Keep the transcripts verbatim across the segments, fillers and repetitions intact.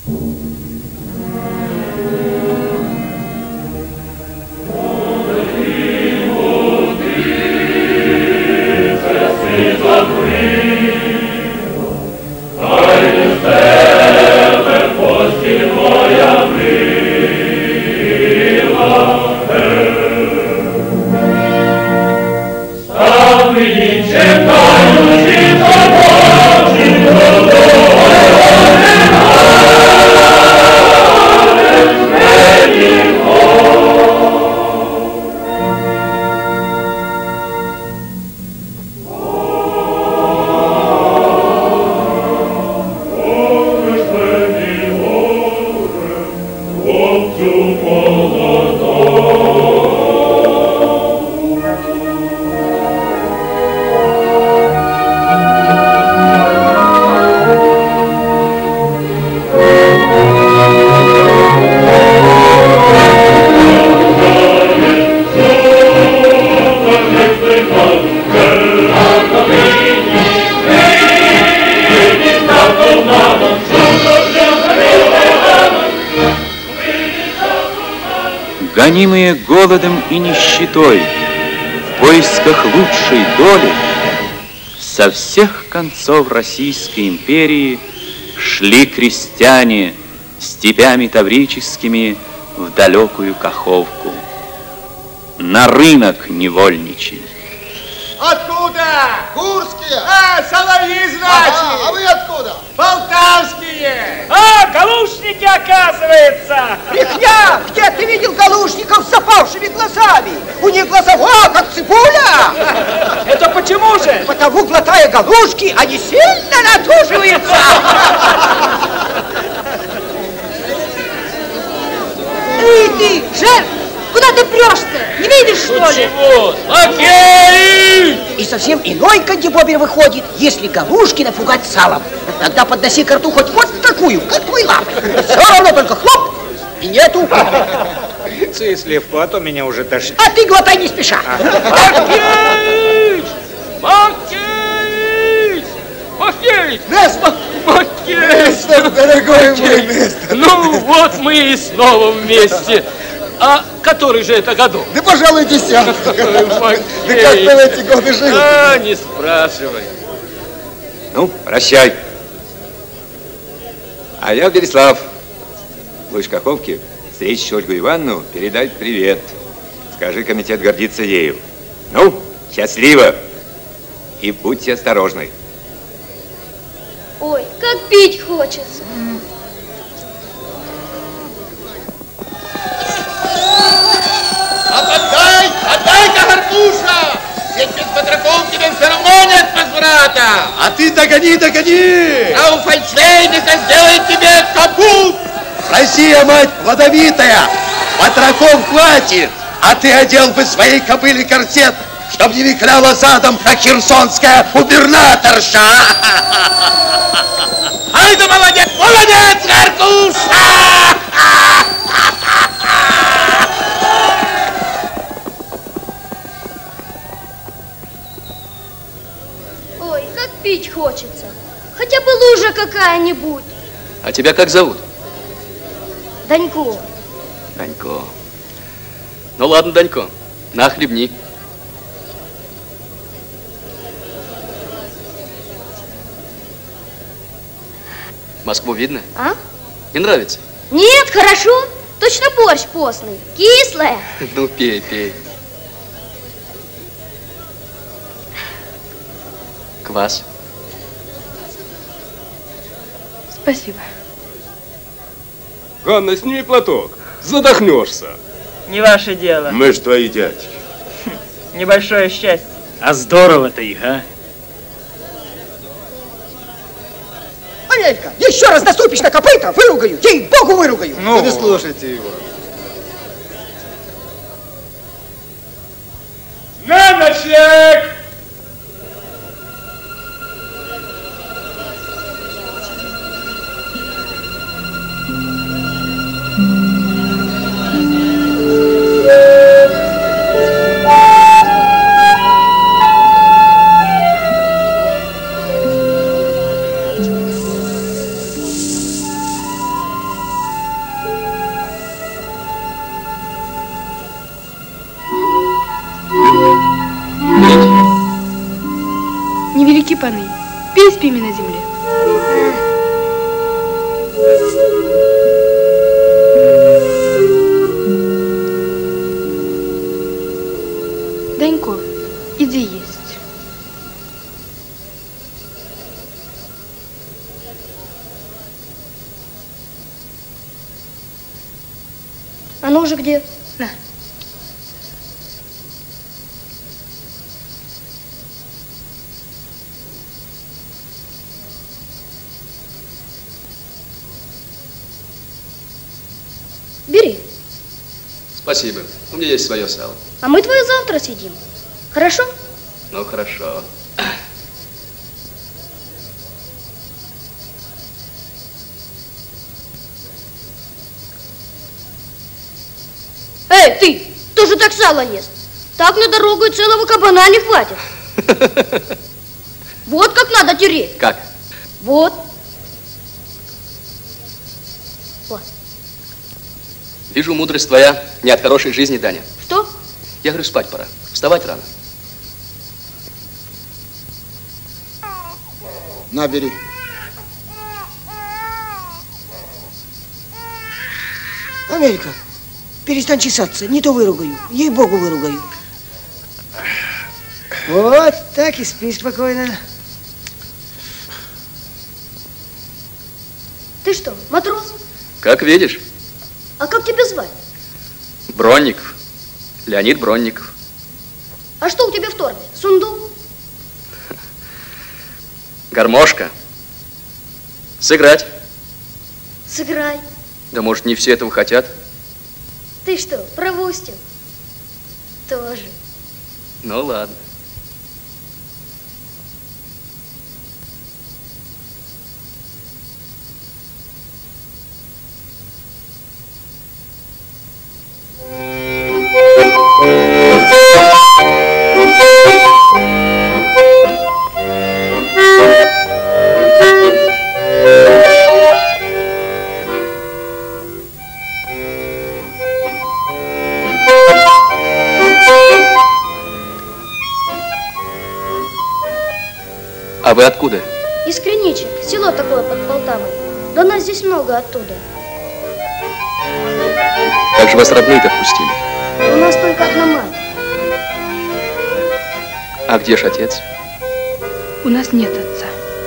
Гонимые голодом и нищетой, в поисках лучшей доли, со всех концов Российской империи шли крестьяне степями таврическими в далекую Каховку, на рынок невольничий. Откуда? Курские. А, соловьи, значит. Ага, а вы откуда? Полтавские. А, галушники, оказывается. Брехня! Где ты видел галушников с запавшими глазами? У них глаза, о, как цибуля! Это почему же? Потому, глотая галушки, они сильно натуживаются. Эй, ты, шеф, куда ты прешься? Не видишь, что ли? Чего? Окей! И совсем иной кандибобер выходит, если галушки напугать салом. Тогда подноси ко рту хоть вот такую, как твой лапой. Все равно только хлоп, и нету. Цей сливку, а то меня уже тошнит. А ты глотай не спеша. Макеич! Макеич! Макеич! Место! Макеич! Место, дорогой мой, место! Ну, вот мы и снова вместе. А который же это году? Да, пожалуй, десятый. Да как ты в эти годы жил? А, не спрашивай. Ну, прощай. А я Береслав. Будешь в Каховке, встретишь Ольгу Ивановну, передай привет. Скажи, комитет гордится ею. Ну, счастливо. И будьте осторожны. Ой, как пить хочется. Отдай, отдай-ка, Горбуша! Ведь без батраков тебе все равно нет возврата! А ты догони, догони! А у фальшвейника сделает тебе капут! Россия, мать плодовитая! Батраков хватит! А ты одел бы своей кобыле корсет, чтоб не вихляла задом, как херсонская губернаторша! Ай да молодец, молодец, Горбуша! Ой, как пить хочется. Хотя бы лужа какая-нибудь. А тебя как зовут? Данько. Данько. Ну ладно, Данько, на, хлебни. Москву видно? А? Не нравится? Нет, хорошо. Точно борщ постный. Кислая. Ну, пей, пей. Квас. Спасибо. Ганна, сними платок. Задохнешься. Не ваше дело. Мы ж твои дядьки. Небольшое счастье. А здорово-то их, а? Анелька, еще раз наступишь на копыта, выругаю, ей-богу выругаю. Ну, не слушайте его. На ночлег! реки паны, пей с пими на земле. Данько, иди есть. Оно уже где? На. Бери. Спасибо. У меня есть свое сало. А мы твое завтра съедим. Хорошо? Ну, хорошо. Эй, ты! Кто же так сало ест? Так на дорогу и целого кабана не хватит. Вот как надо тереть. Как? Вот. Вот. Вижу, мудрость твоя не от хорошей жизни, Даня. Что? Я говорю, спать пора. Вставать рано. На, бери. Америка, перестань чесаться, не то выругаю. Ей-богу, выругаю. Вот, так и спи спокойно. Ты что, матрос? Как видишь. А как тебя звать? Бронников. Леонид Бронников. А что у тебя в торбе? Сундук? Гармошка. Сыграть. Сыграй. Да может, не все этого хотят? Ты что, пропустил? Тоже. Ну ладно. А вы откуда? Из Криничек. Село такое под Полтавой. Да нас здесь много оттуда. Как же вас родные-то впустили? У нас только одна мать. А где ж отец? У нас нет отца.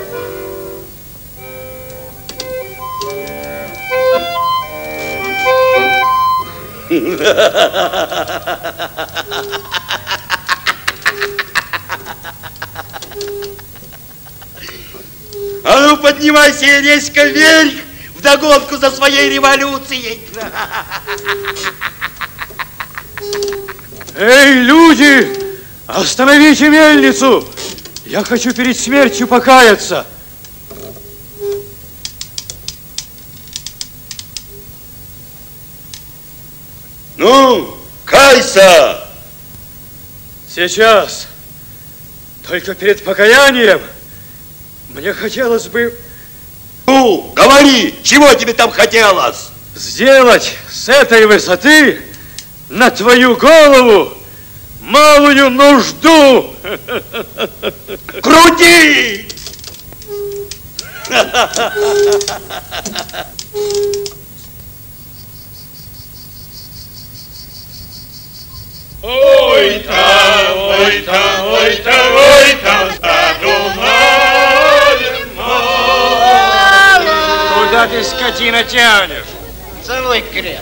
А ну поднимайся резко вверх, вдогонку за своей революцией. Эй, люди, остановите мельницу! Я хочу перед смертью покаяться. Ну, кайся! Сейчас. Только перед покаянием мне хотелось бы... Ну, говори, чего тебе там хотелось? Сделать с этой высоты на твою голову малую нужду. Крути! Ой там, ой там, ой там, ой там, задумали мало. Куда ты, скотина, тянешь? Целый крест.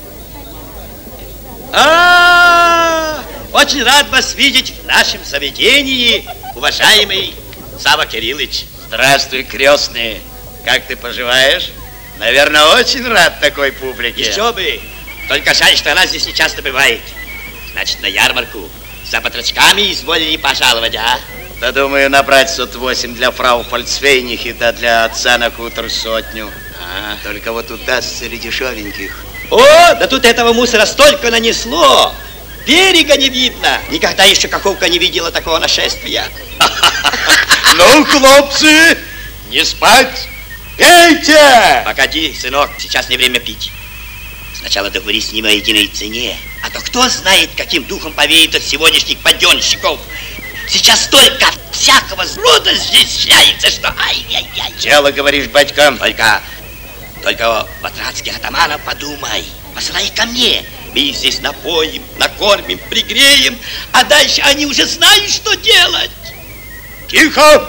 А, очень рад вас видеть в нашем заведении, уважаемый Сава Кириллович. Здравствуй, крестный. Как ты поживаешь? Наверное, очень рад такой публике. Еще бы. Только жаль, что она здесь не часто бывает. Значит, на ярмарку за батрачками изволили пожаловать, а? Да, думаю, набрать сот восемь для фрау Фальцвейнихи, да для отца на хутор сотню. А, только вот удастся среди дешевеньких. О, да тут этого мусора столько нанесло. Берега не видно. Никогда еще Каховка не видела такого нашествия. Ну, хлопцы, не спать, пейте! Погоди, сынок, сейчас не время пить. Сначала договорись с ним о единой цене. А то кто знает, каким духом повеет от сегодняшних паденщиков. Сейчас столько всякого рода здесь шляется, что ай-яй-яй. Дело, говоришь, батька? Только, только в Отрадских атаманов подумай. Посылай их ко мне. Мы их здесь напоим, накормим, пригреем, а дальше они уже знают, что делать. Тихо!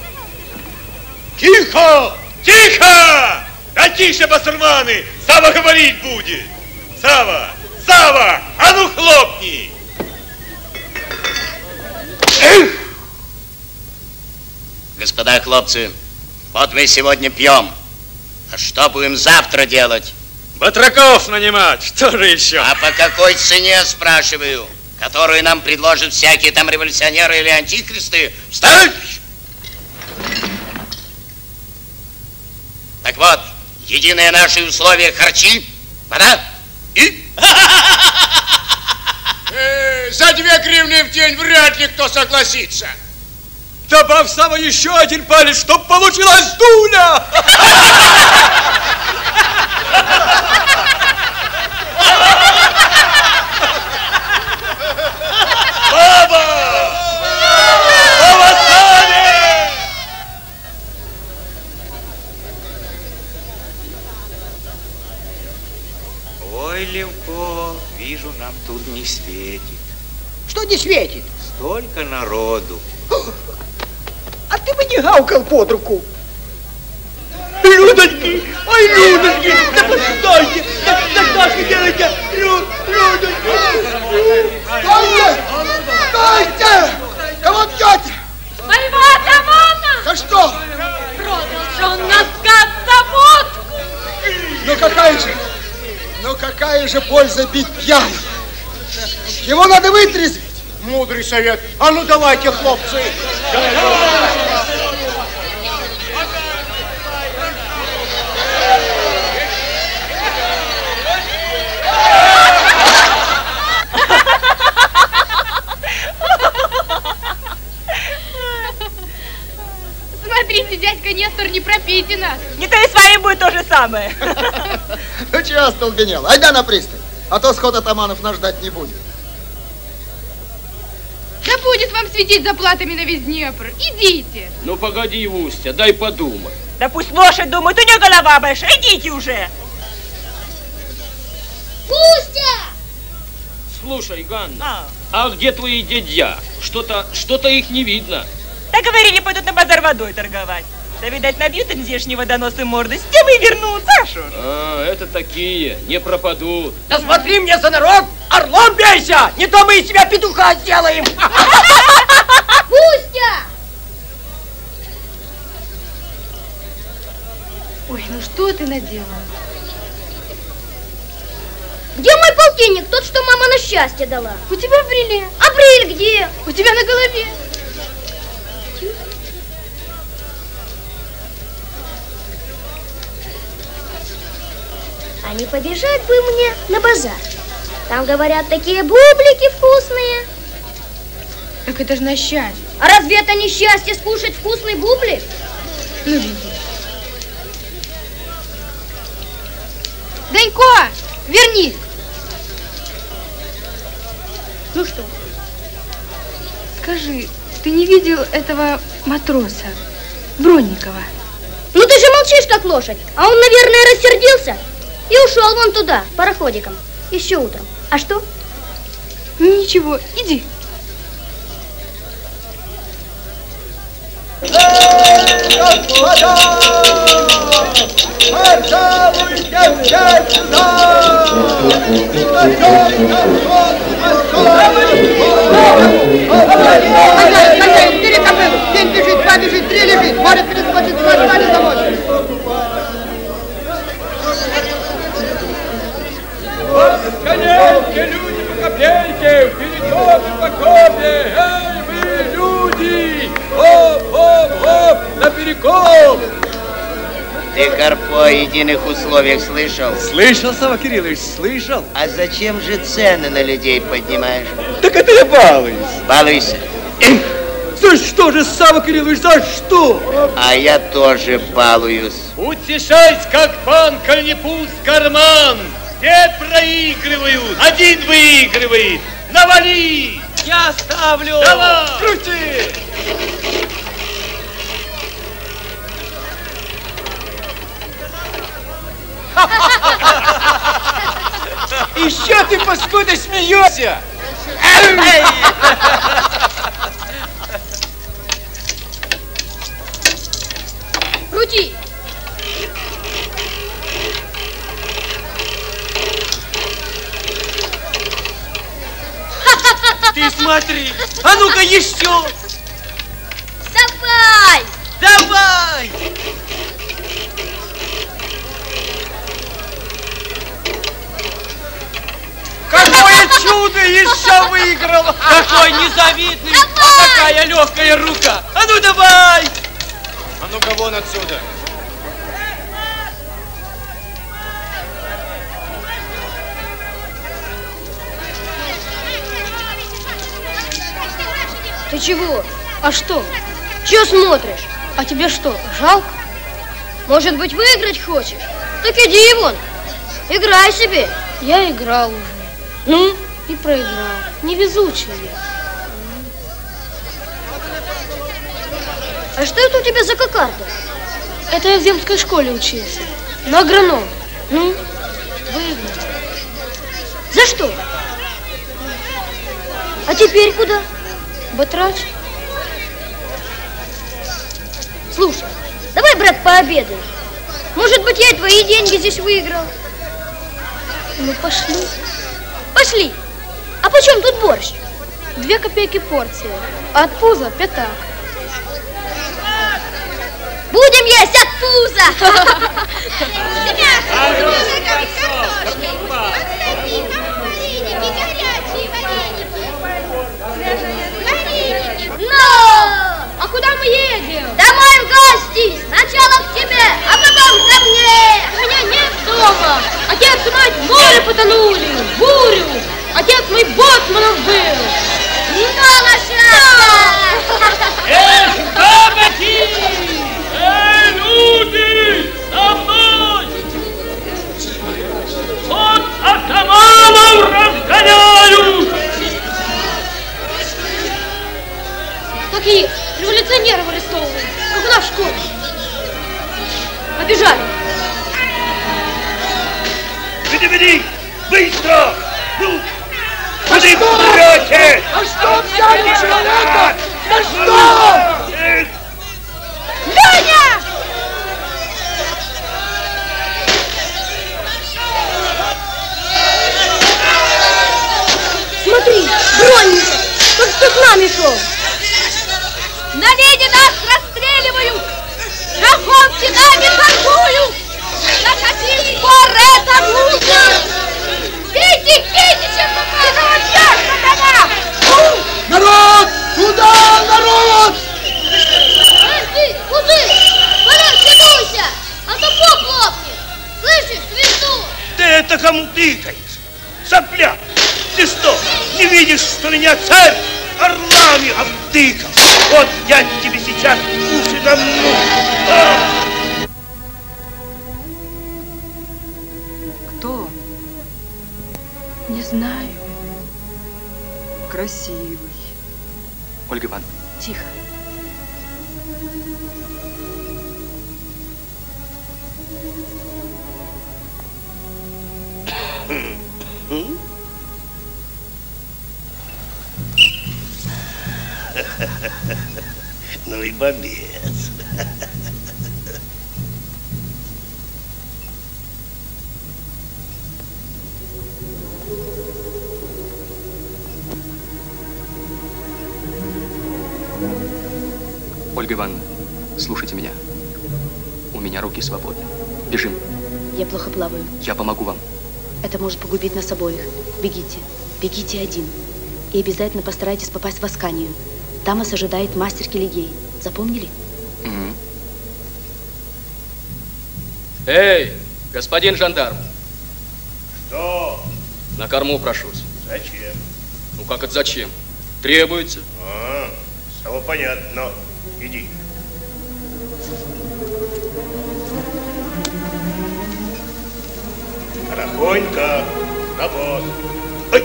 Тихо! Тихо! Да тише, басурманы! Сава говорить будет! Сава! Сава! А ну хлопни! Эх! Господа хлопцы, вот мы сегодня пьем. А что будем завтра делать? Батраков нанимать, что же еще? А по какой цене, спрашиваю, которую нам предложат всякие там революционеры или антихристы? Встать! Так вот, единое наше условие — харчи, вода и... Э, за две гривны в день вряд ли кто согласится. Добавь, Сава, еще один палец, чтоб получилась дуля! Баба! Баба Саве! Ой, Левко, вижу, нам тут не светит. Что не светит? Столько народу. А ты бы не гавкал под руку. Людочки! Ой, Людочки! Да постойте! Да, да что ж вы делаете? Люд, Людочки! Стойте! Стойте! Кого бьете? Своего атамана! За что? Продал же он нас, гад, за водку! Ну какая же, ну какая же польза бить пьяным? Его надо вытрезвить. Мудрый совет. А ну давайте, хлопцы. Смотрите, дядька Нестор, не пропейте нас. Не то и с вами будет то же самое. Ну чего остолбенел? Айда на пристань, а то сход атаманов нас ждать не будет. Да будет вам светить заплатами на весь Днепр. Идите. Ну погоди, Устья, дай подумать. Да пусть лошадь думает, у нее голова большая. Идите уже. Устья! Слушай, Ганна, А, а где твои дядья? Что-то, что-то их не видно. так говорили, пойдут на базар водой торговать. Да, видать, набьют им здешние водоносы морды, с тем и вернутся, а шо ж. А, это такие, не пропадут. Да смотри мне за народ, орлом бейся, не то мы из себя петуха сделаем. Устья! Ой, ну что ты наделала? Где мой полтинник, тот, что мама на счастье дала? У тебя в бреле. А бриль где? У тебя на голове. А не побежать бы мне на базар. Там, говорят, такие бублики вкусные. Так это же на счастье. А разве это не счастье скушать вкусный бублик? Ну, иди. Данько, вернись. Ну что? Скажи, ты не видел этого матроса, Бронникова? Ну ты же молчишь, как лошадь. А он, наверное, рассердился и ушел вон туда, пароходиком. Еще утром. А что? Ничего, иди. Бери кобылу, день бежит, два бежит, три лежит, море перескочит, два не заможет. Коленки, люди по копейке, вперед по копе, эй, вы, люди! Оп, оп, оп, наперекоп! Ты, Карпо, о единых условиях слышал? Слышал, Сава Кириллович, слышал. А зачем же цены на людей поднимаешь? Так это я балуюсь. Балуйся. За что же, Сава Кириллович, за что? А я тоже балуюсь. Утешайся, как пан, коль не пуст карман. Все проигрывают, один выигрывает. Навали! Я ставлю. Давай! Крути! Откуда ты смеешься? Крути! Ты смотри! А ну-ка еще! Давай! Давай! Какое чудо еще выиграл! Какой незавидный! Давай! А какая легкая рука! А ну давай! А ну-ка вон отсюда! Ты чего? А что? Чего смотришь? А тебе что, жалко? Может быть, выиграть хочешь? Так иди вон, играй себе. Я играл уже. Ну? И проиграл. Невезучий я. А что это у тебя за кокарда? Это я в земской школе учился. На агронома. Ну? Выиграл. За что? А теперь куда? Батрач. Слушай, давай, брат, пообедаем. Может быть, я и твои деньги здесь выиграл. Ну, пошли. Пошли. А почем тут борщ? Две копейки порции. А от пуза пятак. Будем есть от пуза. А куда мы едем? Домой в гости. Сначала к тебе, а потом ко мне. Меня нет дома. Отец и мать в море потонули, в бурю. Отец мой боцманов был. Ну, лошадка! Эх, бабки! Эй, люди! За мной! Вот атаманов разгоняют! Какие? Революционеров арестовывают. Как у нас в школе. Побежали. Веди, веди! Быстро! Ну! Куда прете? А что взяли человека? За что? Леня! Смотри, бронник, как что с нами шел. На линии нас расстреливают! Раховки нами торгуют! Захотели спор, это глупо! Бейте, бейте, чем попало! Ясно, сатана! Народ! Туда, народ! Эй, ты, куды? Порядке, а то поп лопнет! Слышишь, свисту? Ты это кому тыкаешь? Сопля! Ты что, не видишь, что меня царь орлами обтыкал? Вот я тебе сейчас уши намну. А! Кто? Не знаю. Красивый. Ольга Ивановна. Тихо. Ну и бобец. Ольга Ивановна, слушайте меня. У меня руки свободны. Бежим. Я плохо плаваю. Я помогу вам. Это может погубить нас обоих. Бегите. Бегите один. И обязательно постарайтесь попасть в Асканию. Там вас ожидает мастер Келигей. Запомнили? Угу. Эй, господин жандарм. Что? На корму прошусь. Зачем? Ну как это зачем? Требуется. А, все понятно. Иди. Тихонько. На пост. Ой.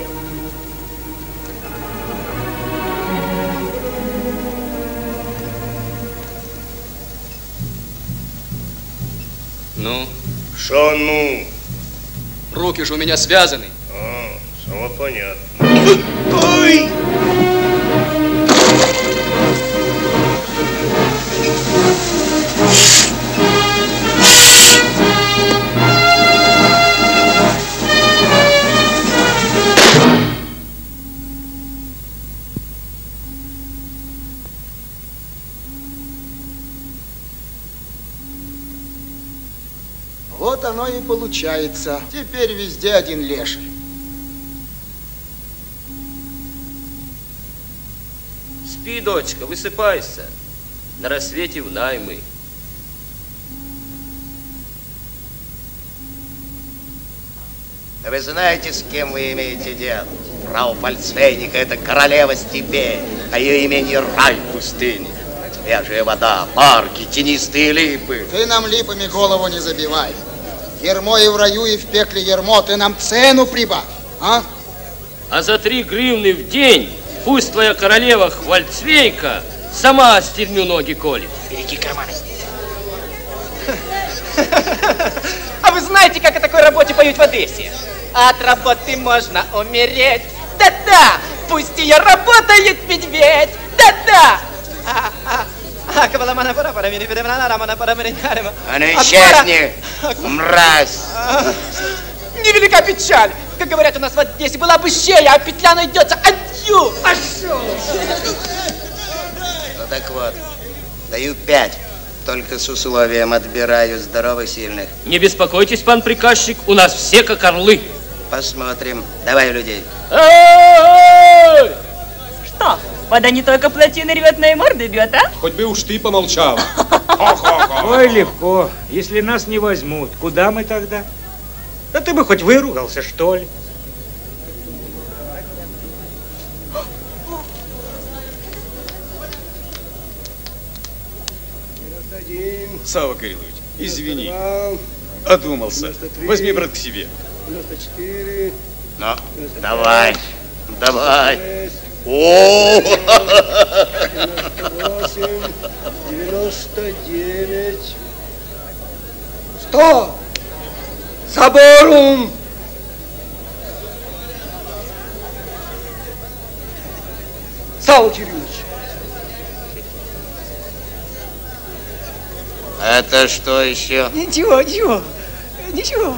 Ну? Шо ну? Руки же у меня связаны. А, само О, понятно. Ой! Вот оно и получается. Теперь везде один леший. Спи, дочка, высыпайся. На рассвете в наймы. Да вы знаете, с кем вы имеете дело? Фрау Фальцвейника — это королева степей, а ее имение — рай в пустыне. Свежая вода, парки, тенистые липы. Ты нам липами голову не забивай. Ермо и в раю, и в пекле ермо. Ты нам цену прибавь, а? А за три гривны в день пусть твоя королева Хвальцвейка сама стерню ноги колет. Береги карманы. А вы знаете, как о такой работе поют в Одессе? От работы можно умереть. Да-да, пусть ее работает медведь. Да-да. А ну исчезни, мразь! Невелика печаль. Как говорят у нас в Одессе, была бы щея, а петля найдется. Адью! Пошел! Ну так вот, даю пять. Только с условием отбираю здоровых, сильных. Не беспокойтесь, пан приказчик, у нас все как орлы. Посмотрим. Давай людей. Что? Вода не только плотины рвет, но и морды бьет, а? Хоть бы уж ты помолчала. Ой, легко. Если нас не возьмут, куда мы тогда? Да ты бы хоть выругался, что ли? Савва Кириллович, извини. Одумался. Возьми, брат, к себе. Ну, давай, давай. О! девяносто девять. Сто! Соборум! Савва Кириллович. Это что еще? Ничего, ничего, ничего.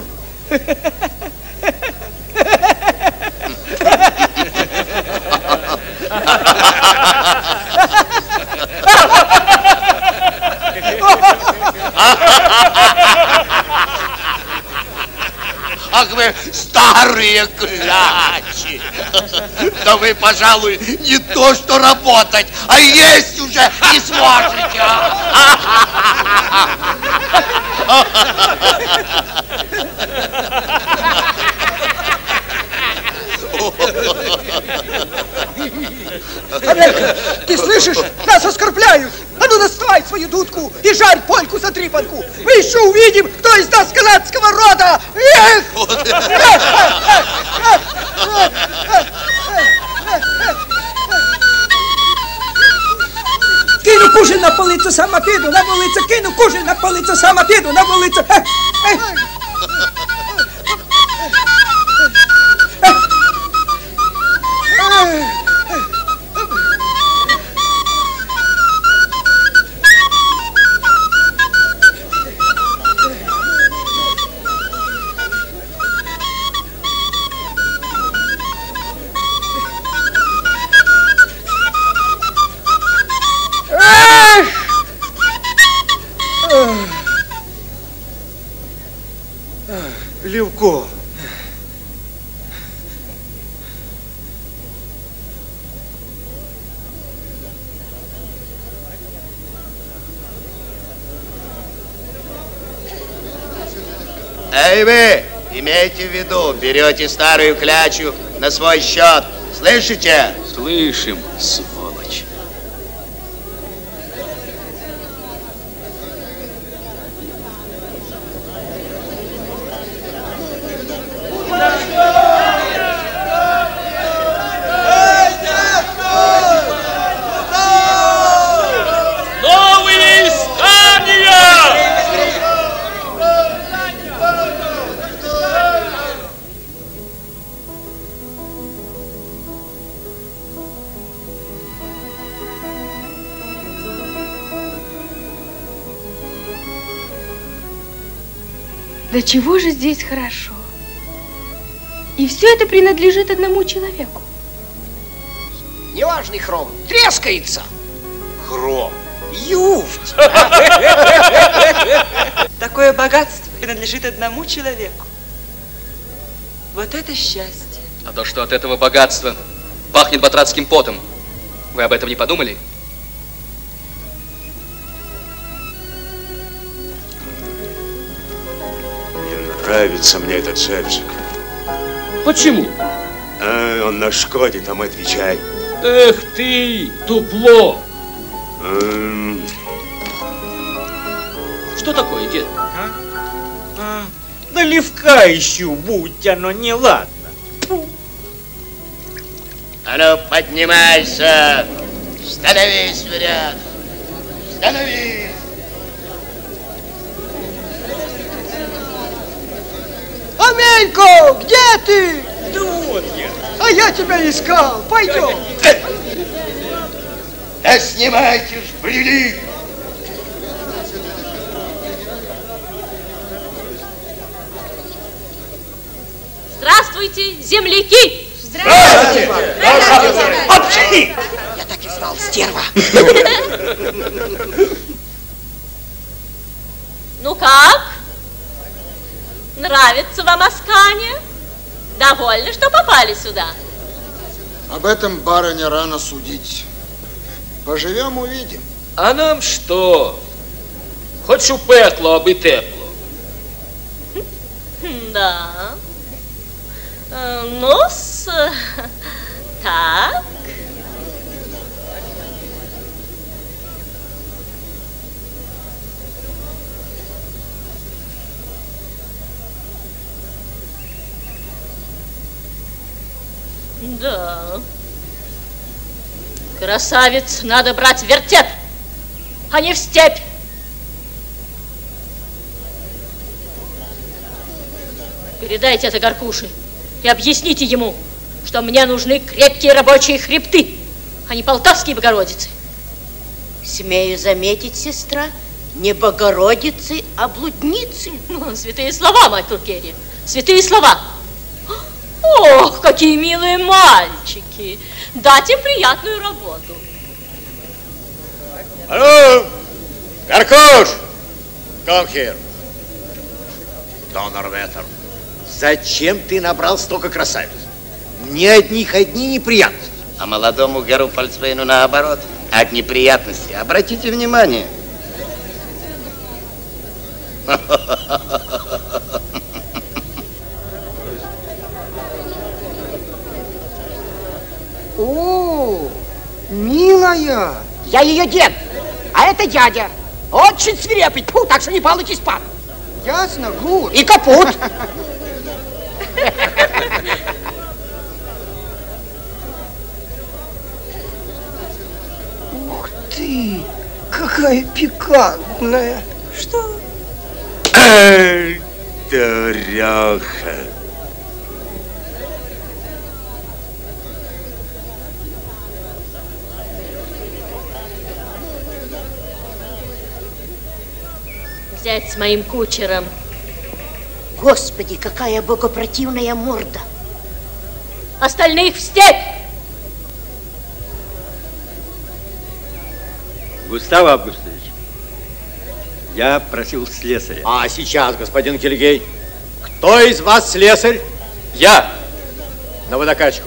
Ах вы, старые клячи! Да вы, пожалуй, не то что работать, а есть уже не сможете! Аверка, ты слышишь? Нас оскорбляют! А ну доставай свою дудку и жарь польку за трипанку! Мы еще увидим, кто из нас канадского рода! Эх! Кину кужин на полицу, сама піду на вулицю! Кину кужин на полицю, сама піду на вулицю! Левко. Эй вы, имейте в виду, берете старую клячу на свой счет. Слышите? Слышим, сволочь. Новые искания! Да чего же здесь хорошо? И все это принадлежит одному человеку. Неважный хром, трескается. Хром. Юфть. Такое богатство принадлежит одному человеку. Вот это счастье. А то, что от этого богатства пахнет батрацким потом, вы об этом не подумали? Не нравится мне этот Серджик. Почему? А, он нашкодит, а мы отвечаем. Эх ты, тупло! М. Что такое, дед? А? А, да левка ищу, будь оно неладно. А ну, поднимайся! Становись в ряд! Становись! Амелько, где ты? Да вот я. А я тебя искал. Пойдем. Да снимайте ж, брели! Здравствуйте, земляки! Здравствуйте! Здравствуйте! Я так и знал, стерва. Ну как? Нравится вам Аскания? Довольны, что попали сюда? Об этом, барыня, рано судить. Поживем, увидим. А нам что? Хоч у пекло, аби тепло. Да. Ну-с, так. Да. Красавец, надо брать в вертеп, а не в степь. Передайте это Горкуше и объясните ему, что мне нужны крепкие рабочие хребты, а не полтавские Богородицы. Смею заметить, сестра, не Богородицы, а блудницы. Ну, святые слова, мать Туркерия, святые слова. Ох, какие милые мальчики. Дать им приятную работу. Алло, Горкуш! Come here. Донор Ветер. Зачем ты набрал столько красавиц? Ни от них одни неприятности. А молодому Геру Фальцвейну наоборот, от неприятностей. Обратите внимание. О, милая. Я ее дед, а это дядя. Очень свирепый, фу, так что не получи спад. Ясно, гуд. И капут. Ух ты, какая пикантная. Что? Эй, дуреха. Взять с моим кучером. Господи, какая богопротивная морда. Остальных в степь! Густав Августович, я просил слесаря. А сейчас, господин Кильгей, кто из вас слесарь? Я. На водокачку.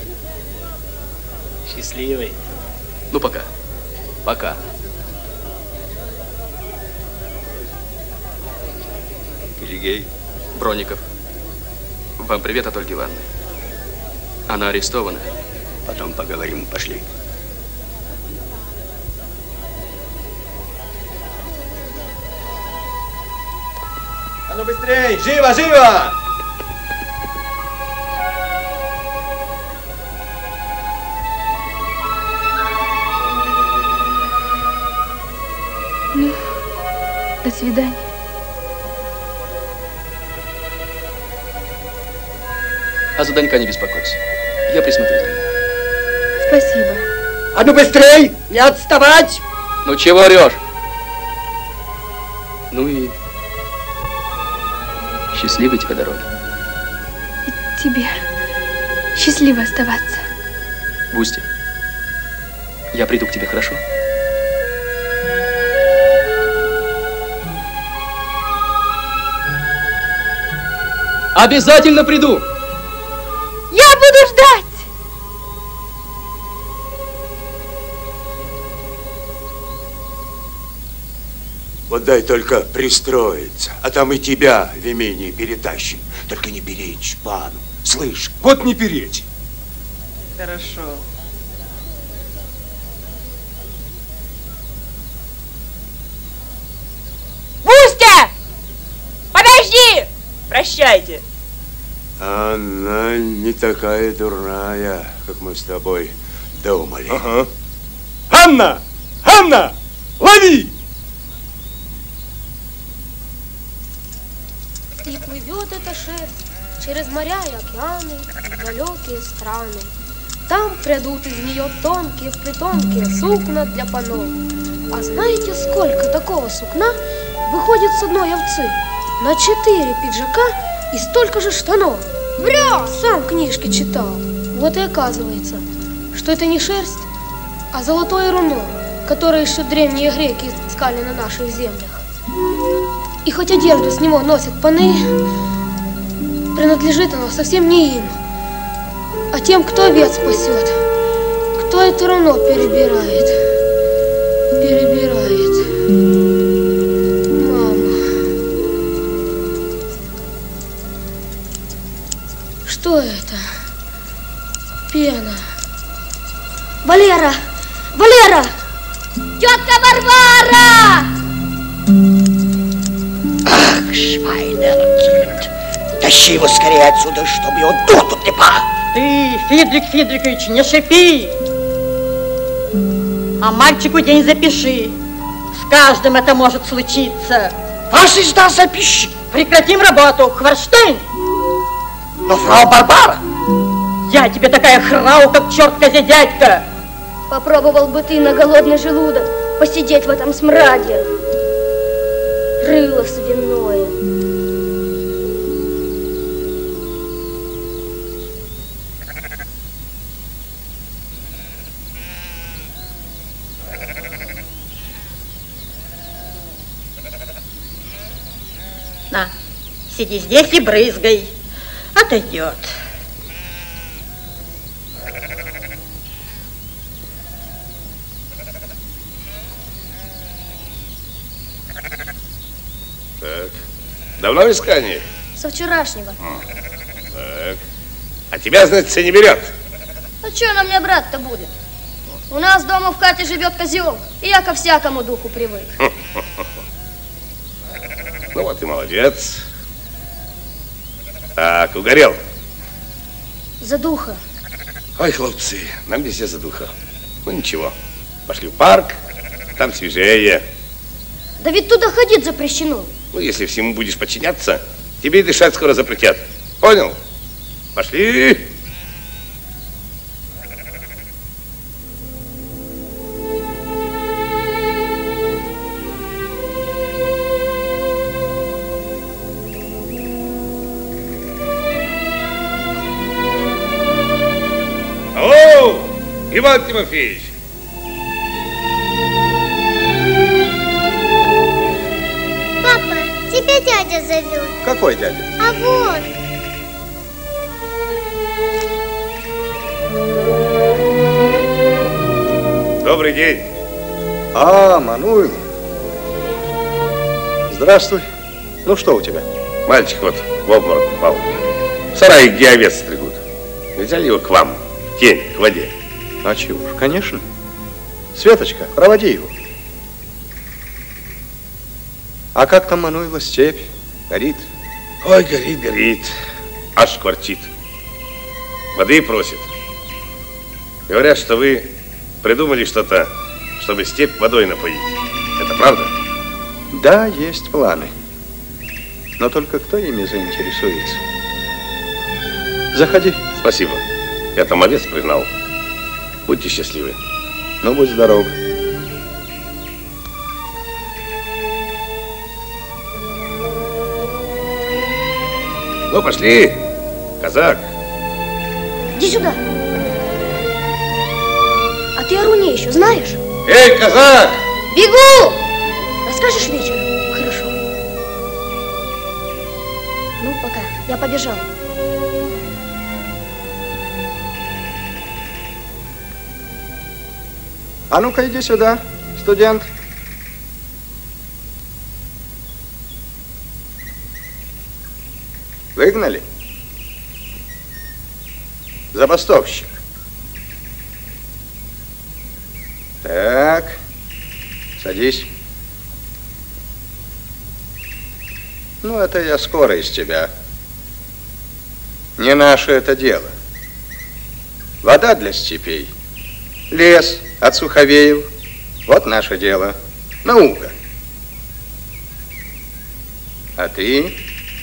Счастливый. Ну, пока. Пока. Кильгей. Бронников. Вам привет от Ольги Ивановны. Она арестована. Потом поговорим, пошли. А ну быстрей! Живо, живо! Ну, до свидания. А за Данька не беспокойся. Я присмотрю за ним. Спасибо. А ну быстрей, не отставать! Ну чего орешь? Ну и... Счастливой тебе дороги. И тебе счастливо оставаться. Бусти, я приду к тебе, хорошо? Обязательно приду! Я буду ждать! Вот дай только пристроиться, а там и тебя в имении перетащим. Только не перечь пану, слышь? Вот не перечь. Хорошо. Бустя! Подожди! Прощайте. Она не такая дурная, как мы с тобой думали. Ага. Анна! Анна! Лови! И плывет эта шерсть через моря и океаны в далекие страны. Там прядут из нее тонкие-притонкие сукна для панов. А знаете, сколько такого сукна выходит с одной овцы? На четыре пиджака и столько же штанов. Врешь! Сам книжки читал. Вот и оказывается, что это не шерсть, а золотое руно, которое еще древние греки искали на наших землях. И хоть одежду с него носят паны, принадлежит оно совсем не им, а тем, кто овец спасет, кто это руно перебирает, перебирает. Мама. Что это? Пена. Валера! Валера! Тетка Варвара! Ах, Швайнеркинд, тащи его скорее отсюда, чтобы его дух тут не пах. Ты, Фидрик Фидрикович, не шипи, а мальчику день запиши. С каждым это может случиться. Вас изда запиши. Прекратим работу, Хворштейн. Но, фрау Барбара, я тебе такая храу, как черт козя-дядька. Попробовал бы ты на голодный желудок посидеть в этом смраде. Рыло свиное. На, сиди здесь и брызгай. Отойдет. Так. Давно в искании? Со вчерашнего. Так. А тебя, значит, не берет? А что на мне брат-то будет? У нас дома в хате живет козел, и я ко всякому духу привык. Ну вот и молодец. Так, угорел. За духа. Ой, хлопцы, нам здесь за духа. Ну ничего, пошли в парк, там свежее. Да ведь туда ходить запрещено. Ну, если всему будешь подчиняться, тебе и дышать скоро запретят. Понял? Пошли. Алло, Иван Тимофеевич. Папа, тебя дядя зовет. Какой дядя? А вот. Добрый день. А, Мануил. Здравствуй. Ну, что у тебя? Мальчик вот в обморок упал. В сарае, где овец стригут. Нельзя ли его к вам, в тень, к воде? А чего ж, конечно. Светочка, проводи его. А как там Мануила степь? Горит? Ой, горит, горит. Аж шкварчит. Воды просит. Говорят, что вы придумали что-то, чтобы степь водой напоить. Это правда? Да, есть планы. Но только кто ими заинтересуется? Заходи. Спасибо. Я там овец пригнал. Будьте счастливы. Ну, будь здоров. Ну, пошли, казак. Иди сюда. А ты о руне еще знаешь? Эй, казак! Бегу! Расскажешь вечером? Хорошо. Ну, пока. Я побежал. А ну-ка, иди сюда, студент. Выгнали? Забастовщик. Так, садись. Ну, это я скоро из тебя. Не наше это дело. Вода для степей, лес от суховеев. Вот наше дело. Наука. А ты?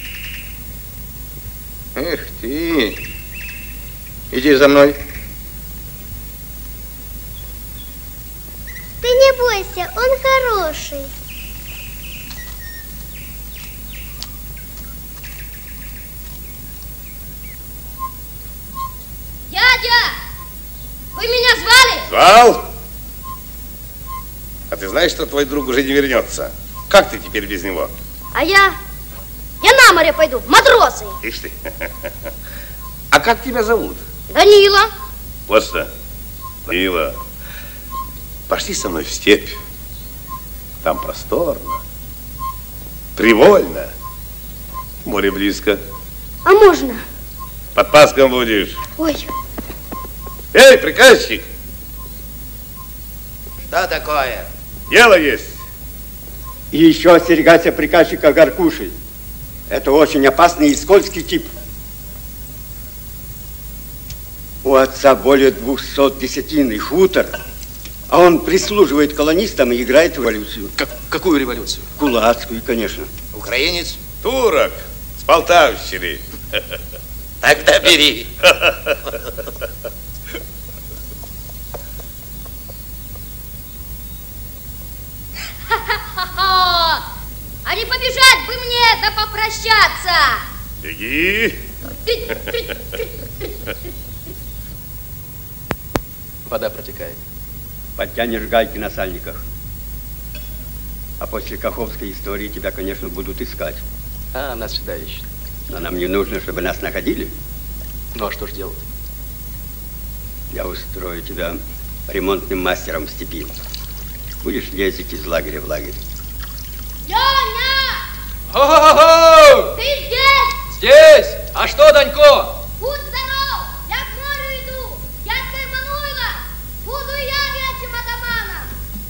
Эх ты. Иди за мной. Ты не бойся, он хороший. Дядя! Вы меня звали? Звал? А ты знаешь, что твой друг уже не вернется? Как ты теперь без него? А я... Я на море пойду, в матросы. Ишь ты. А как тебя зовут? Данила. Вот что. Данила. Пошли со мной в степь. Там просторно, привольно, море близко. А можно? Под паском будешь. Ой. Эй, приказчик! Что такое? Дело есть. И еще остерегайся приказчика Горкуши. Это очень опасный и скользкий тип. У отца более двухсот десятин и хутор, а он прислуживает колонистам и играет в революцию. Как, какую революцию? Кулацкую, конечно. Украинец? Турок с Полтавщины. Тогда бери. А не побежать бы мне, да попрощаться. Беги. Вода протекает. Подтянешь гайки на сальниках. А после каховской истории тебя, конечно, будут искать. А, нас всегда ищут. Но нам не нужно, чтобы нас находили. Ну, а что ж делать? Я устрою тебя ремонтным мастером в степи. Будешь ездить из лагеря в лагерь. Леня! Хо-хо-хо! Ты здесь? Здесь! А что, Данько? Будь здоров! Я к морю иду! Дядька Эммануила! Буду я вечным атаманом!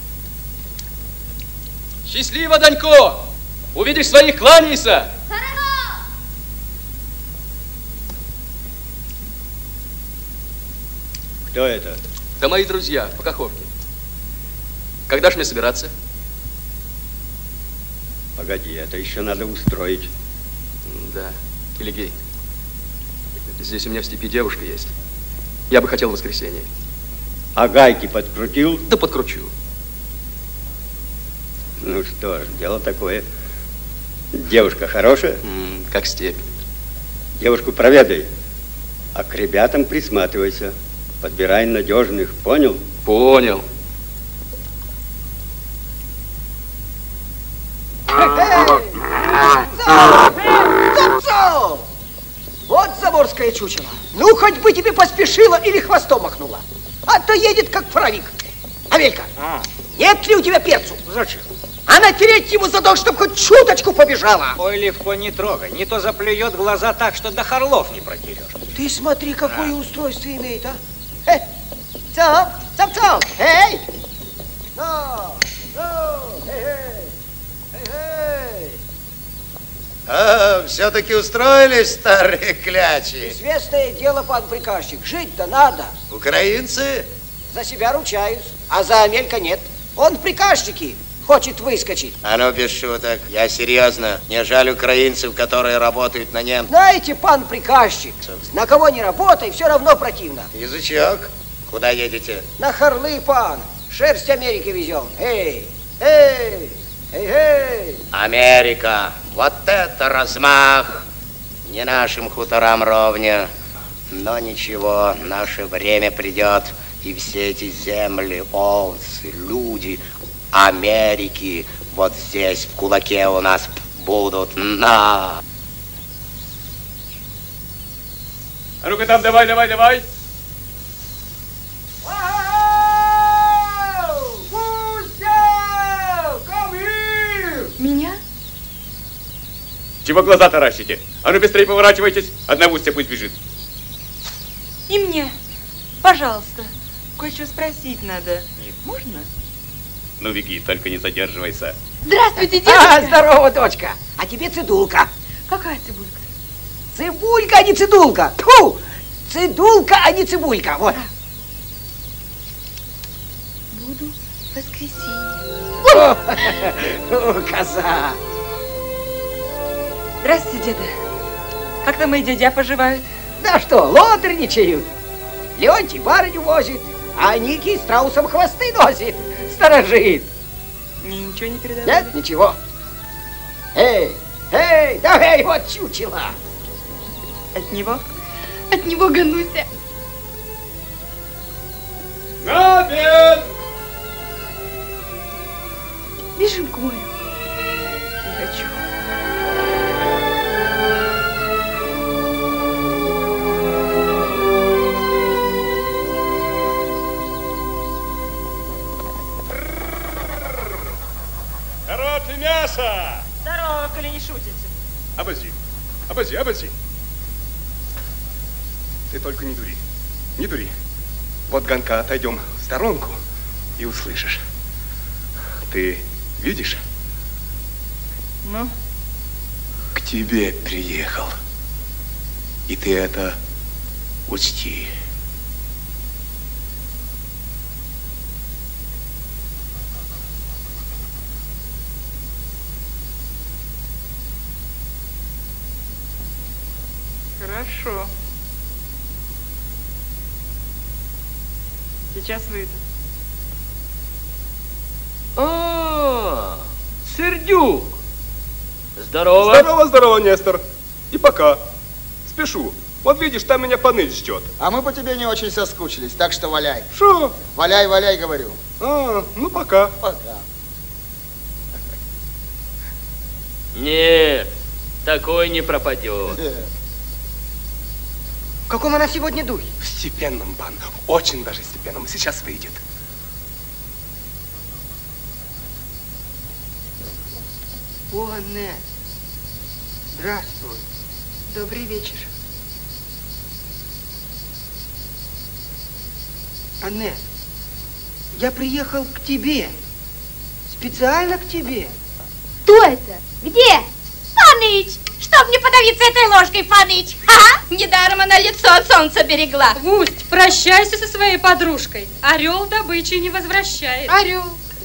Счастливо, Данько! Увидишь своих, кланяйся! Хорошо! Кто это? Да мои друзья по Каховке. Когда ж мне собираться? Погоди, это еще надо устроить. Да, Илигей. Здесь у меня в степи девушка есть. Я бы хотел в воскресенье. А гайки подкрутил? Да подкручу. Ну что ж, дело такое. Девушка хорошая? М, как степь. Девушку проведай, а к ребятам присматривайся. Подбирай надежных, понял? Понял. Цап-цап! Вот заморское чучело. Ну, хоть бы тебе поспешила или хвостом махнула. А то едет, как фравик. Амелька, а? Нет ли у тебя перцу? Зачем? А натереть ему за то, чтобы хоть чуточку побежала. Ой, Левко, не трогай. Не то заплюет глаза так, что до хорлов не протерешь. Ты смотри, какое а. устройство имеет, а? Э, цап, цап-цап, эй! Ну, ну, эй-эй, эй-эй. А, все-таки устроились, старые клячи. Известное дело, пан приказчик, жить-то надо. Украинцы? За себя ручаюсь, а за Амелька нет. Он в приказчики хочет выскочить. А ну, без шуток, я серьезно. Не жаль украинцев, которые работают на немцев. Знаете, пан приказчик, на кого не работай, все равно противно. Язычок, куда едете? На Харлы, пан. Шерсть Америки везем. Эй, эй, эй, эй. Америка, вот это размах. Не нашим хуторам ровня, но ничего, наше время придет, и все эти земли, овцы, люди, Америки, вот здесь в кулаке у нас будут на. А ну-ка там, давай, давай, давай. Меня? Чего глаза таращите? А ну быстрее поворачивайтесь, одна Устья пусть бежит. И мне, пожалуйста, кое-что спросить надо. Нет, можно? Ну беги, только не задерживайся. Здравствуйте, дедушка. А, здорово, дочка. А тебе цидулка. Какая цибулька? Цибулька, а не цидулка. Тьфу! Цидулка, а не цибулька. Вот. Буду в воскресенье. О, коза. Здравствуйте, деда. Как там мои дядя поживают? Да что, лодырничают. Леонтий барыню возит, а Ники страусом хвосты носит, сторожит. Мне ничего не передавали? Нет, ничего. Эй, эй, давай вот чучело. От него? От него гонуся. На обед! Бежим к морю. Не хочу. Коропли мясо! Здорово, коли не шутите. Обози, обози, обози. Ты только не дури, не дури. Вот, Ганка, отойдем в сторонку и услышишь. Ты видишь? Ну? К тебе приехал. И ты это учти. Хорошо. Сейчас выйду. О, Сердюк! Здорово. Здорово, здорово, Нестор. И пока. Спешу. Вот видишь, там меня Паныч ждет. А мы по тебе не очень соскучились, так что валяй. Шо? Валяй, валяй, говорю. А, ну пока. Пока. Нет, такой не пропадет. В каком она сегодня духе? В степенном, пан. Очень даже степенном. Сейчас выйдет. О, Аннет. Здравствуй. Добрый вечер. Аннет, я приехал к тебе. Специально к тебе. Кто это? Где? Паныч! Чтоб не подавиться этой ложкой, Паныч! Ага! Недаром она лицо от солнца берегла. Густь, прощайся со своей подружкой. Орел добычи не возвращает. Орел.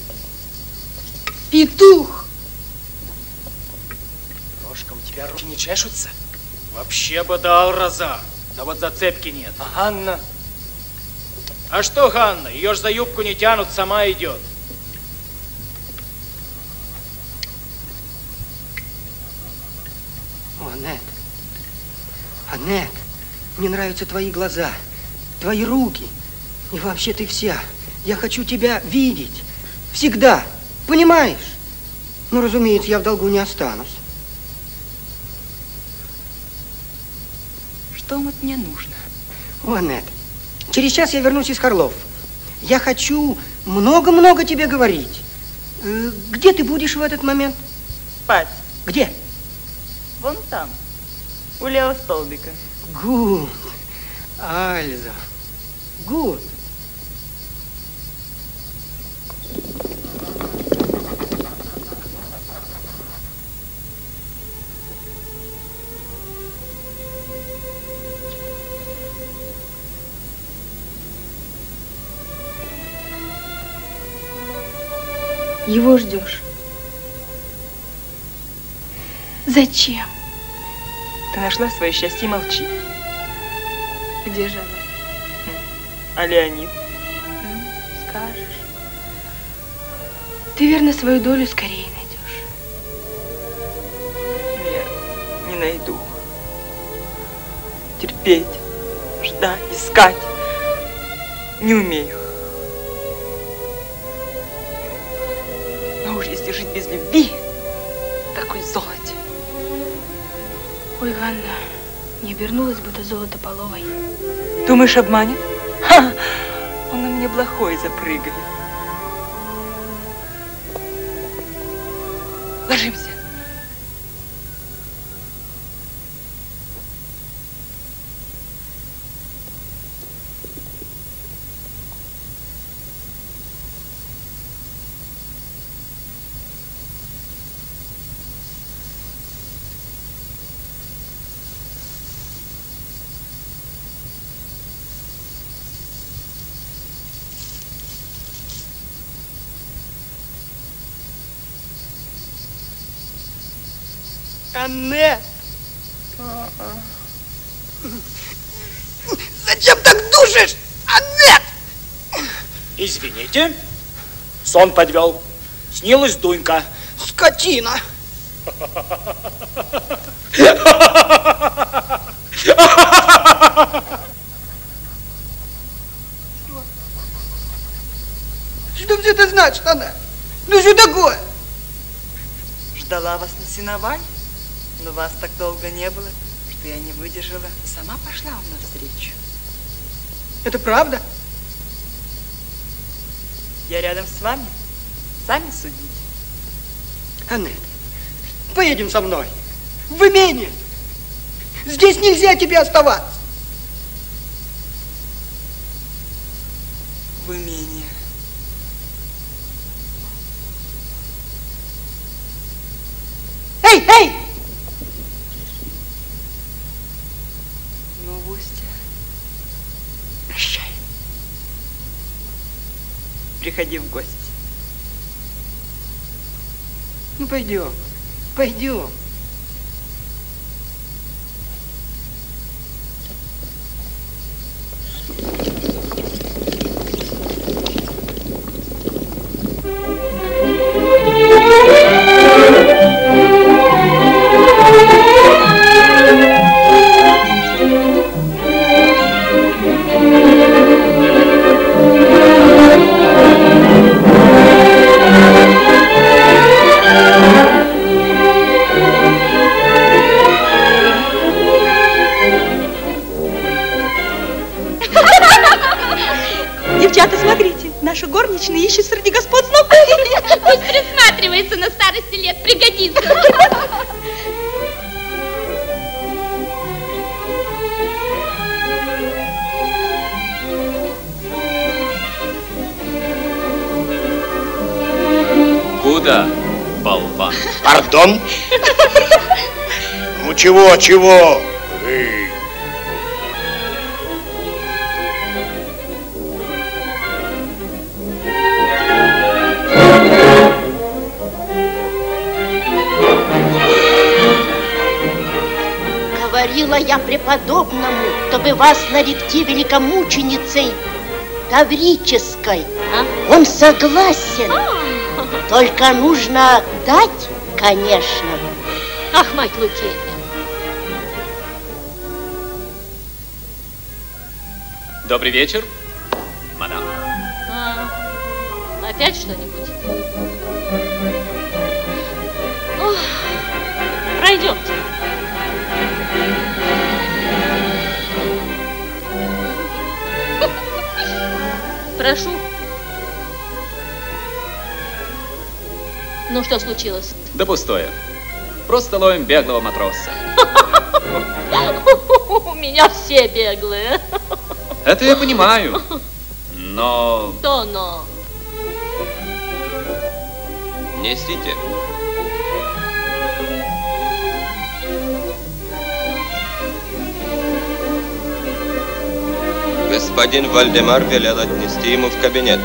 Петух. Крошка, у тебя руки не чешутся? Вообще бы дал раза. Да вот зацепки нет. А Ганна? А что Ганна? Ее ж за юбку не тянут, сама идет. О, Аннет. Аннет, мне нравятся твои глаза, твои руки. И вообще ты вся. Я хочу тебя видеть. Всегда. Понимаешь? Ну, разумеется, я в долгу не останусь. Что вам от меня нужно? О, Аннет, через час я вернусь из Харлов. Я хочу много-много тебе говорить. Э, где ты будешь в этот момент? Спать. Где? Вон там, у левого столбика. Гуд, Альза, гуд. Его ждешь. Зачем? Ты нашла свое счастье и молчи. Где же она? А Леонид? Скажешь. Ты, верно, свою долю скорее найдешь. Нет, не найду. терпеть, ждать, искать. Не умею. Но уж если жить без любви, такой золоте. Ой, Ганна, не обернулась бы до золота половой. Думаешь, обманет? Ха! Он на мне плохой запрыгает. Ложимся. Аннет! Зачем так душишь, Аннет? Извините, сон подвел. Снилась Дунька. Скотина! Что все это значит, Аннет? Ну что такое? Ждала вас на сеновале, но вас так долго не было, что я не выдержала и сама пошла вам навстречу. Это правда? Я рядом с вами. Сами судите. Аннет, поедем со мной. В имение. Здесь нельзя тебе оставаться. В имение. Эй, эй! Ну, Устья, прощай. Приходи в гости. Ну, пойдем, пойдем. Наша горничная ищет среди господ снов. Пусть присматривается, на старости лет пригодится. Куда, болван? Пардон? Ну чего, чего? Эй. Говорила я преподобному, чтобы вас наректи великомученицей Таврической. А? Он согласен. Только нужно дать, конечно. Ах, мать Лукерья. Добрый вечер, мадам. А, опять что-нибудь? Ох, пройдемте. Прошу. Ну, что случилось? Да пустое. Просто ловим беглого матроса. У меня все беглые. Это я понимаю. Но... Что но? Несите. Господин Вальдемар велел отнести ему в кабинет.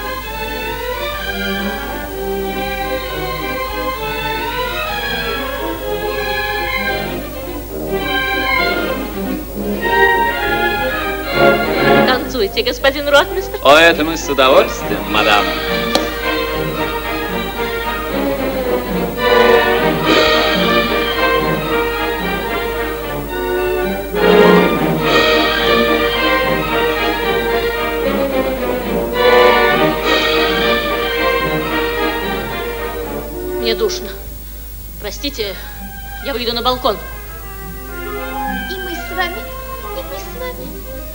Танцуйте, господин ротмистр. О, это мы с удовольствием, мадам. Мне душно. Простите, я выйду на балкон. И мы с вами, и мы с вами.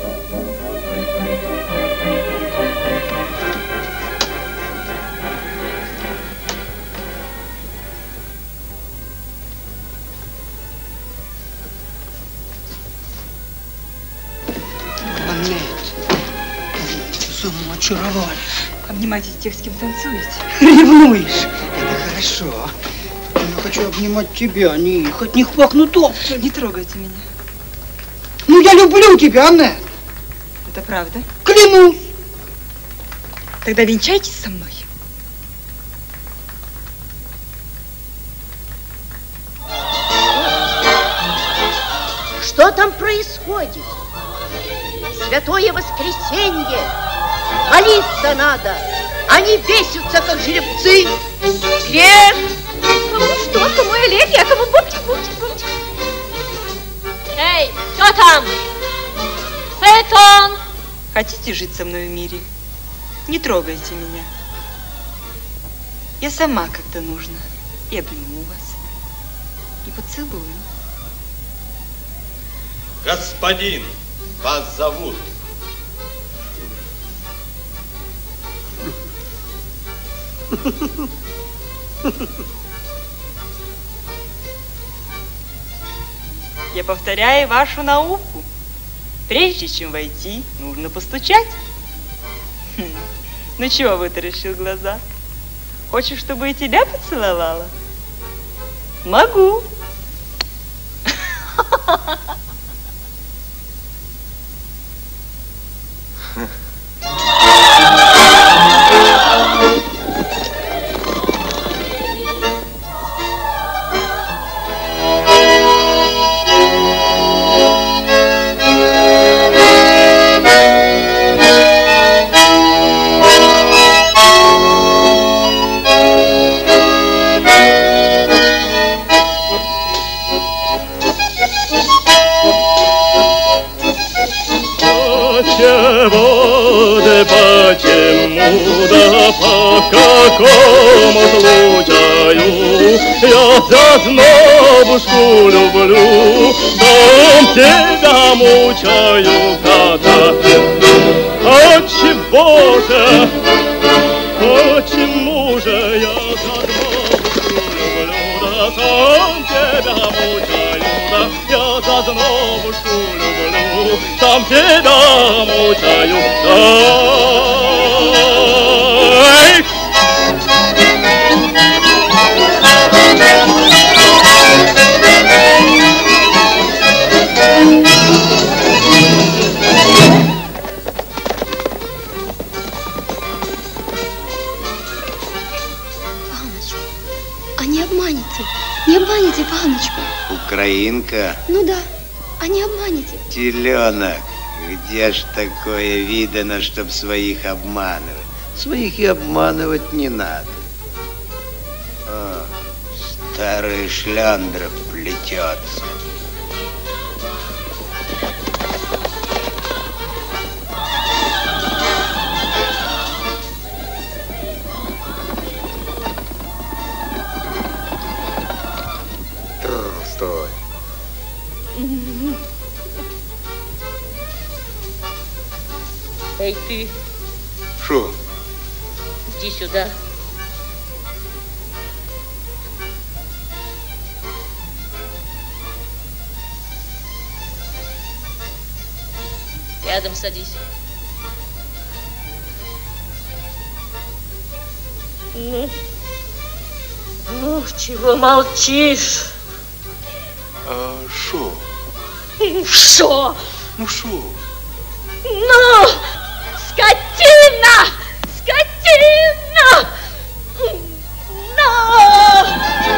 Аннет, самоочарование. Обнимайтесь тех, с кем танцуете. Ревнуешь? Это хорошо. Я хочу обнимать тебя, а не их. От них пахнут овцы. Не трогайте меня. Ну, я люблю тебя, Аннет. Это правда? Клянусь. Тогда венчайтесь со мной. Что там происходит? Святое воскресенье! Молиться надо! Они бесятся, как жеребцы! Грех! Кому что? Кому элегия, а кому бубчик, бубчик, бубчик. Эй, кто там? Фейтон! Хотите жить со мной в мире? Не трогайте меня. Я сама, когда нужно, и обниму вас, и поцелую. Господин, вас зовут. Я повторяю вашу науку. Прежде чем войти, нужно постучать. Хм. Ну чего вытаращил глаза? Хочешь, чтобы и тебя поцеловала? Могу. Почему да по какому случаю я зазнобушку люблю, сам тебя мучаю, когда. Отчего же, почему же я зазнобушку люблю, да сам тебя мучаю, да я зазнобушку люблю, сам тебя мучаю, да. Паночку, а не обманете, не обманете Паночку. Украинка? Ну да, а не обманете. Теленок, где ж такое видано, чтоб своих обманывать? Своих и обманывать не надо. О, старый Шляндров плетется. Стой. Эй, ты, Шо? иди сюда. Рядом садись. Ну, ну, чего молчишь? А шо? Шо? Ну шо? Ну, скотина! Скотина! Ну!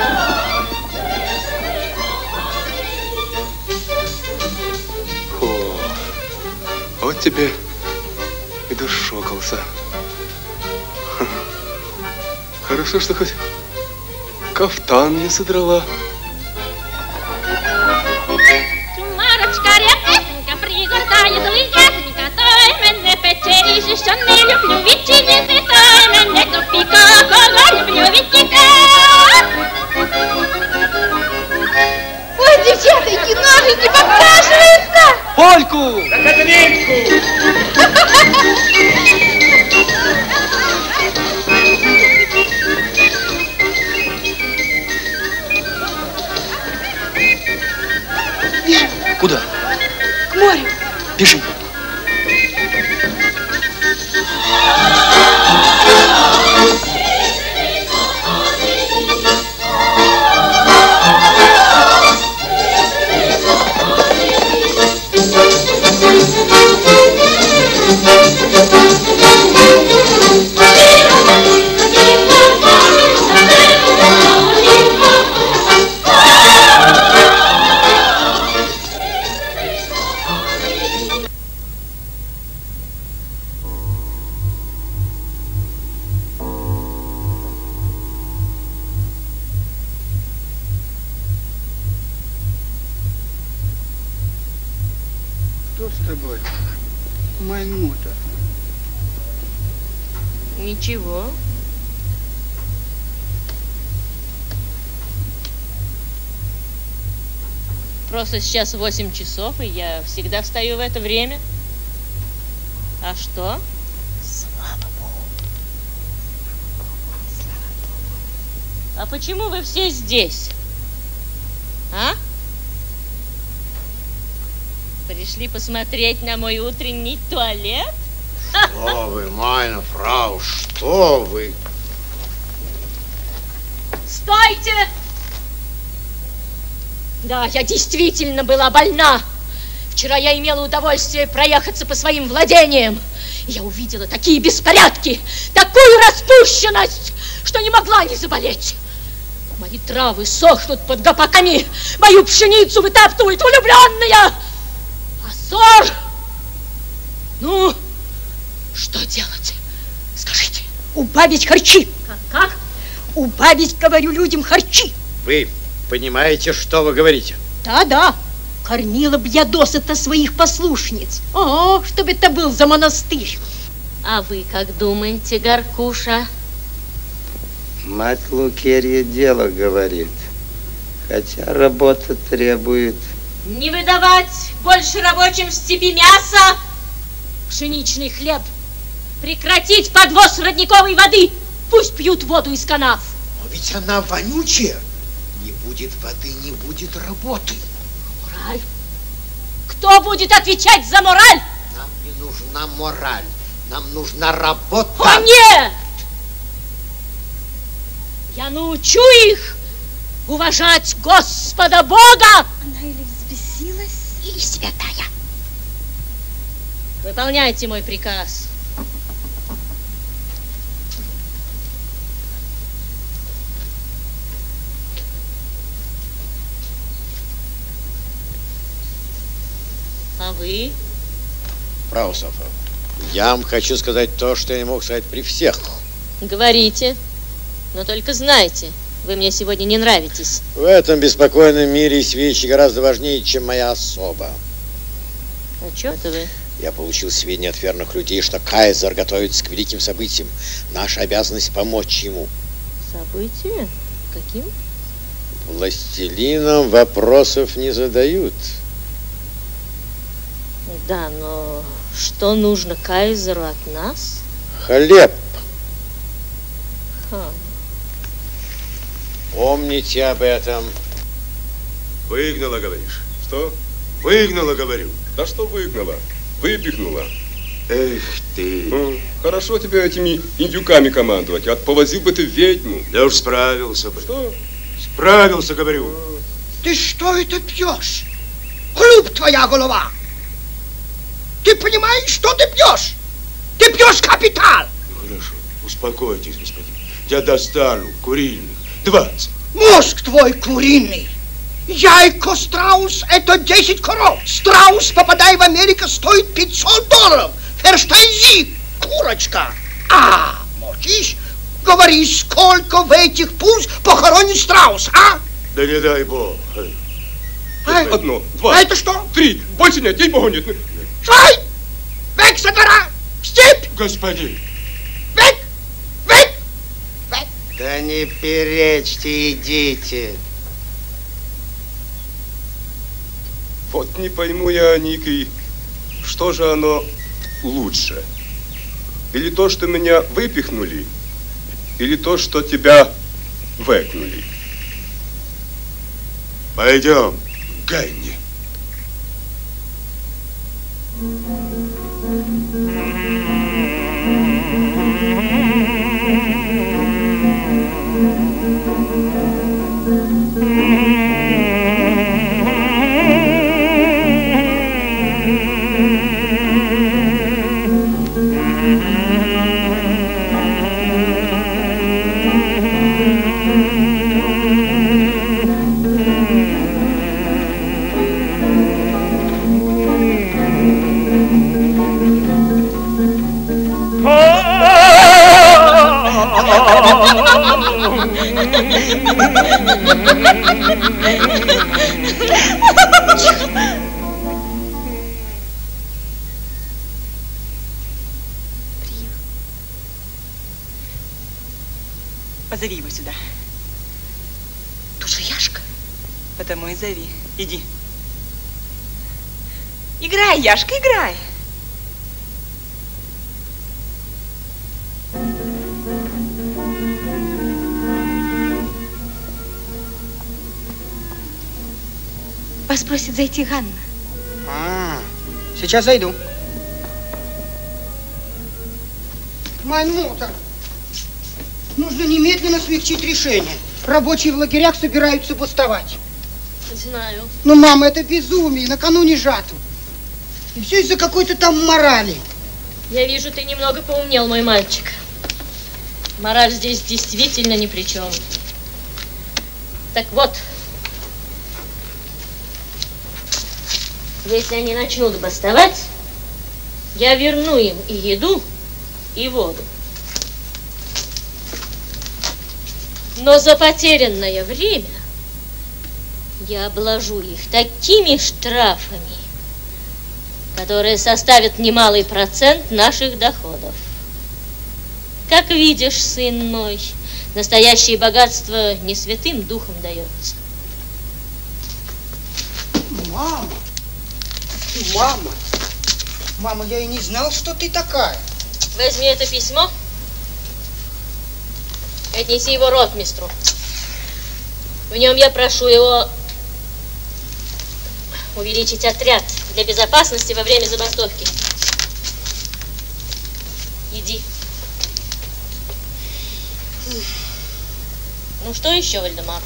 О, вот тебе и дошокался. Хорошо, что хоть кафтан не содрала. Марочка, репетенька, пригортає злиятенька, той мене пече ріже, що не люблю, відчинити, той мене до піка, кого люблю, відтіка. Катаринку! За Катаринку! Бежим. Куда? К морю. Бежим. Что с тобой, Маймута? Ничего. Просто сейчас восемь часов, и я всегда встаю в это время. А что? Слава Богу. А почему вы все здесь? А? Пришли посмотреть на мой утренний туалет? Что вы, майна фрау, что вы? Стойте! Да, я действительно была больна. Вчера я имела удовольствие проехаться по своим владениям. Я увидела такие беспорядки, такую распущенность, что не могла не заболеть. Мои травы сохнут под гопаками, мою пшеницу вытаптывают влюбленные. А ссор? Ну, что делать? Скажите. Убавить харчи. Как? Как? Убавить, говорю, людям харчи. Вы понимаете, что вы говорите? Да-да. Кормила б я досыта своих послушниц. О, чтобы это был за монастырь. А вы как думаете, Горкуша? Мать Лукерья дело говорит, хотя работа требует. Не выдавать больше рабочим в степи мяса, пшеничный хлеб, прекратить подвоз родниковой воды, пусть пьют воду из канав. Но ведь она вонючая. Не будет воды, не будет работы. Мораль? Кто будет отвечать за мораль? Нам не нужна мораль, нам нужна работа. О, нет! Я научу их уважать Господа Бога. Она или взбесилась, или святая. Выполняйте мой приказ. А вы? Фрау Софа, я вам хочу сказать то, что я не мог сказать при всех. Говорите, но только знайте, вы мне сегодня не нравитесь. В этом беспокойном мире есть вещи гораздо важнее, чем моя особа. А что это вы? Я получил сведения от верных людей, что кайзер готовится к великим событиям. Наша обязанность помочь ему. События? Каким? Властелинам вопросов не задают. Да, но что нужно кайзеру от нас? Хлеб. Ха. Помните об этом. Выгнала, говоришь? Что? Выгнала, говорю. Да что выгнала? Выпихнула. Эх ты. Ну, хорошо тебе этими индюками командовать, а повозил бы ты ведьму. Да уж справился бы. Что? Справился, говорю. Ты что это пьешь? Глуп твоя голова. Ты понимаешь, что ты пьешь? Ты пьешь капитал. Ну, хорошо, успокойтесь, господин. Я достану куриных. Двадцать. Мозг твой куриный. Яйко страус – это десять коров. Страус, попадая в Америку, стоит пятьсот долларов. Ферштейнзи – курочка. А, молчишь? Говори, сколько в этих пуз похоронен страус, а? Да не дай бог. А? Одно, два. А это что? Три. Больше нет, ей-богу нет. Шай! Век со двора! В степь! Господин. Век! Век! Век! Да не перечьте, идите. Вот не пойму я, Ник, и что же оно лучше? Или то, что меня выпихнули, или то, что тебя выкнули? Пойдем, Ганни. Позови его сюда. Тут же Яшка. Потому и зови. Иди. Играй, Яшка, играй. Вас просит зайти Ганна. А, сейчас зайду. Маймута, нужно немедленно смягчить решение. Рабочие в лагерях собираются бастовать. Знаю. Ну, мама, это безумие, накануне жатвы. И все из-за какой-то там морали. Я вижу, ты немного поумнел, мой мальчик. Мораль здесь действительно ни при чем. Так вот, если они начнут бастовать, я верну им и еду, и воду. Но за потерянное время я обложу их такими штрафами, которые составят немалый процент наших доходов. Как видишь, сын мой, настоящее богатство не святым духом дается. Мама, мама, мама, я и не знал, что ты такая. Возьми это письмо и отнеси его ротмистру. В нем я прошу его увеличить отряд для безопасности во время забастовки. Иди. Ну что еще, Вальдемар?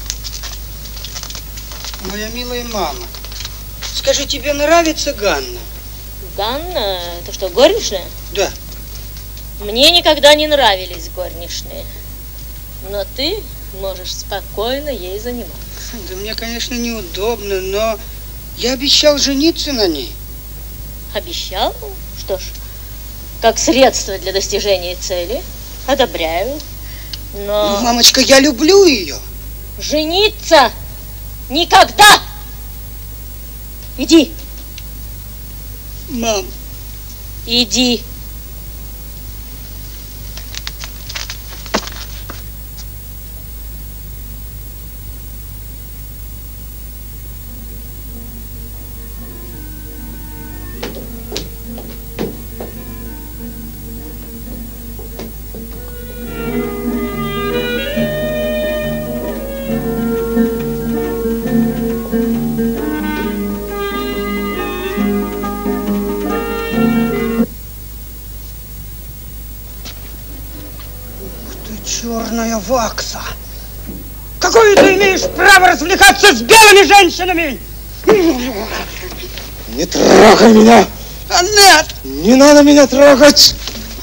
Моя милая мама, скажи, тебе нравится Ганна? Ганна? Это что, горничная? Да. Мне никогда не нравились горничные. Но ты можешь спокойно ей заниматься. Да мне, конечно, неудобно, но я обещал жениться на ней. Обещал? Что ж, как средство для достижения цели, одобряю. Но... Ну, мамочка, я люблю ее. Жениться никогда! Иди. Мам. Иди. Черная вакса! Какое ты имеешь право развлекаться с белыми женщинами? Не трогай меня! Аннет! Не надо меня трогать!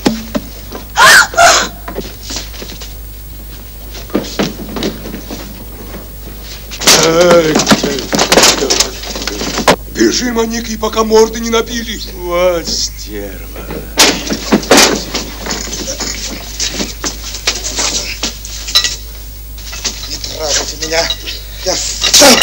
Бежим, Аники, пока морды не набились. Вот стерва. Не трогайте меня. Я сам.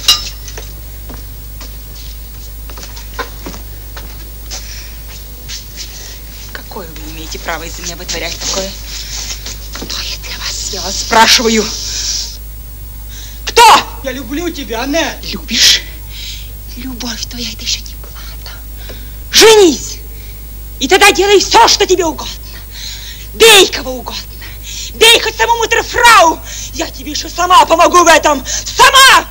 Какое вы имеете право из-за меня вытворять такое? Кто я для вас? Я вас спрашиваю. Кто? Я люблю тебя, Аннет. Любишь? Любовь твоя, это еще не плата. Женись. И тогда делай все, что тебе угодно. Бей кого угодно. Бей хоть саму мутерфрау. Я тебе еще сама помогу в этом. Сама!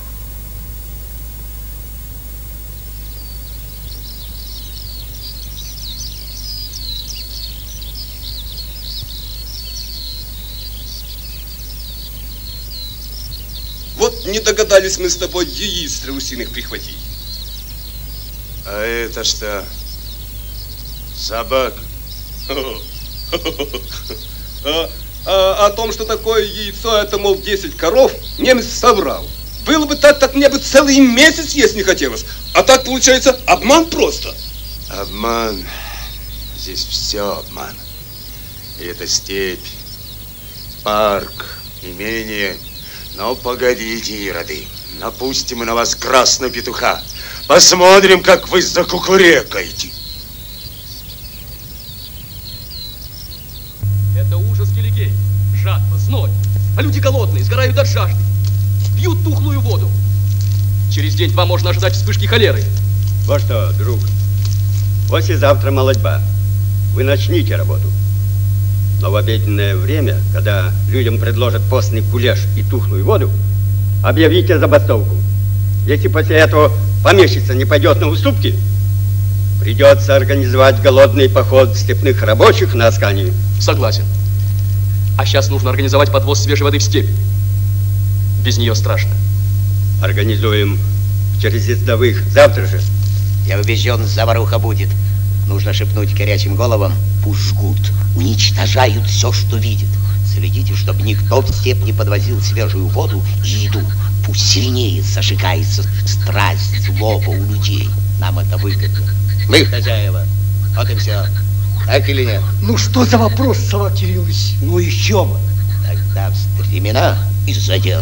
Вот не догадались мы с тобой яиц страусиных прихватить. А это что? Собака? А, а, о том, что такое яйцо, это, мол, десять коров, немец соврал. Было бы так, так мне бы целый месяц есть не хотелось. А так, получается, обман просто. Обман. Здесь все обман. И это степь, парк, имение. Но погодите, ироды, напустим на вас красного петуха. Посмотрим, как вы закукурекаете. Это ужас, Киликей. Жатва, зной. А люди голодные, сгорают от жажды. Пьют тухлую воду. Через день-два можно ожидать вспышки холеры. Вот что, друг, послезавтра молодьба. Вы начните работу. Но в обеденное время, когда людям предложат постный кулеш и тухлую воду, объявите забастовку. Если после этого помещица не пойдет на уступки, придется организовать голодный поход степных рабочих на Асканию. Согласен. А сейчас нужно организовать подвоз свежей воды в степь. Без нее страшно. Организуем через ездовых завтра же. Я убежден, заваруха будет. Нужно шепнуть горячим головам, пусть жгут, уничтожают все, что видят. Следите, чтобы никто в степь не подвозил свежую воду и еду. Пусть сильнее зажигается страсть, злоба у людей. Нам это выгодно. Мы хозяева. Вот и все. Так или нет? Ну что за вопрос, Савва Кириллович? Ну еще бы. Тогда в стремена из-за дела.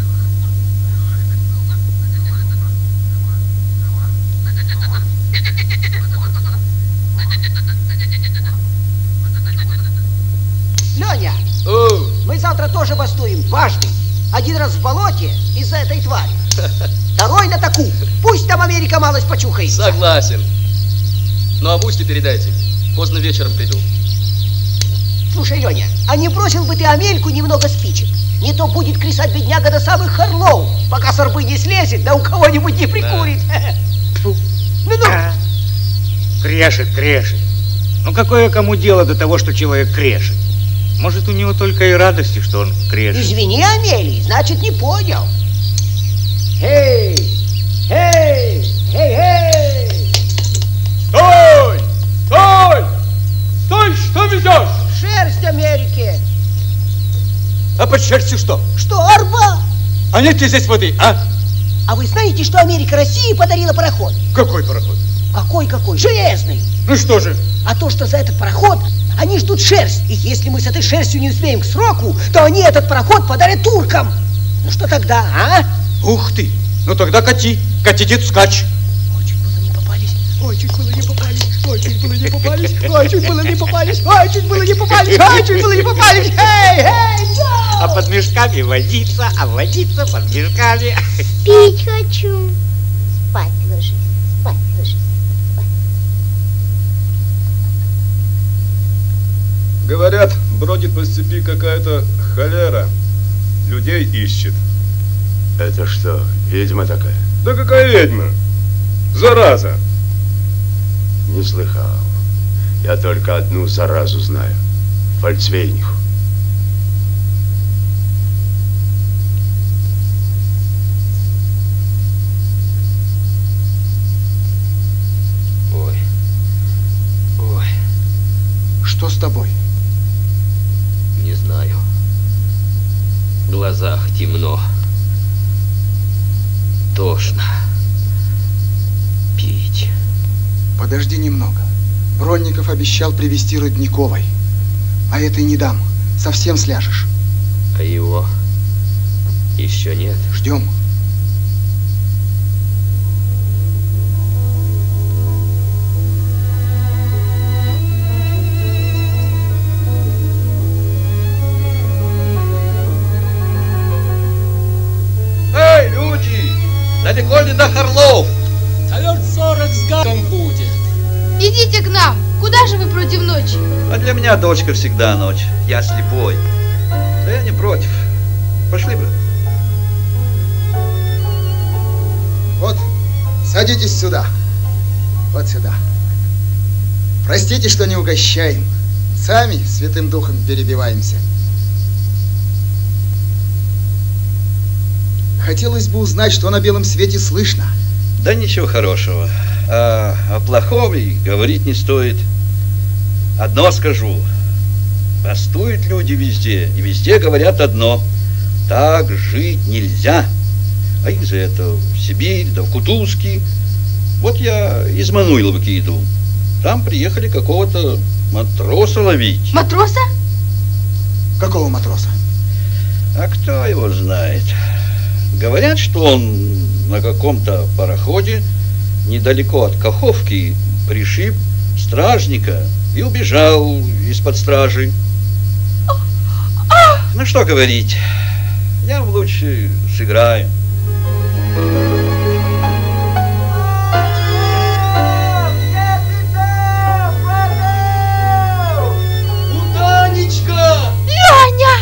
Леня, О. мы завтра тоже бастуем, дважды. Один раз в болоте из-за этой твари. Второй на таку. Пусть там Америка малость почухается. Согласен. Ну а Буське передайте. Поздно вечером приду. Слушай, Леня, а не бросил бы ты Амельку немного спичек? Не то будет кресать бедняга до самых Харлоу, пока с арбы не слезет, да у кого-нибудь не прикурит. Ну-ну. Крешет, крешет. Ну какое кому дело до того, что человек крешет? Может, у него только и радости, что он крешет. Извини, Амелий, значит, не понял. Эй! Эй! Эй, эй! Стой! Стой! Стой, что везешь? Шерсть Америки. А под шерстью что? Что, арба? А нет ли здесь воды, а? А вы знаете, что Америка России подарила пароход? Какой пароход? Какой-какой? Железный. Ну что же? А то, что за этот пароход они ждут шерсть. И если мы с этой шерстью не успеем к сроку, то они этот пароход подарят туркам. Ну что тогда, а? Ух ты! Ну тогда кати. Кати, дед, скач. Ой, чуть было не попались. Ой, чуть было не попались. Ой, чуть было не попались. Ой, чуть было не попались. Ой, чуть было не попались. Ой, чуть было не попались. Эй, эй, А под мешками водиться, а водиться под мешками. Пить хочу. Спать ложись, спать ложись. Говорят, бродит по степи какая-то холера. Людей ищет. Это что, ведьма такая? Да какая ведьма? Зараза. Не слыхал. Я только одну заразу знаю. Фальцвейниху. Ой. Ой. Что с тобой? Не знаю. В глазах темно. Тошно. Пить. Подожди немного. Бронников обещал привезти Родниковой. А этой не дам. Совсем сляжешь. А его еще нет. Ждем. Эй, люди! Далеко ли до Харлов? А верт сорок с гадом будет. Идите к нам. Куда же вы против ночи? А для меня дочка всегда ночь. Я слепой. Да я не против. Пошли бы. Вот, садитесь сюда. Вот сюда. Простите, что не угощаем. Сами Святым Духом перебиваемся. Хотелось бы узнать, что на белом свете слышно. Да ничего хорошего. А о плохом и говорить не стоит. Одно скажу. Бастуют люди везде, и везде говорят одно. Так жить нельзя. А их за это в Сибирь, да в Кутузки. Вот я из Мануйловки иду. Там приехали какого-то матроса ловить. Матроса? Какого матроса? А кто его знает? Говорят, что он на каком-то пароходе недалеко от Каховки пришиб стражника и убежал из-под стражи. Ну что говорить, я лучше сыграю. Танечка! Леня!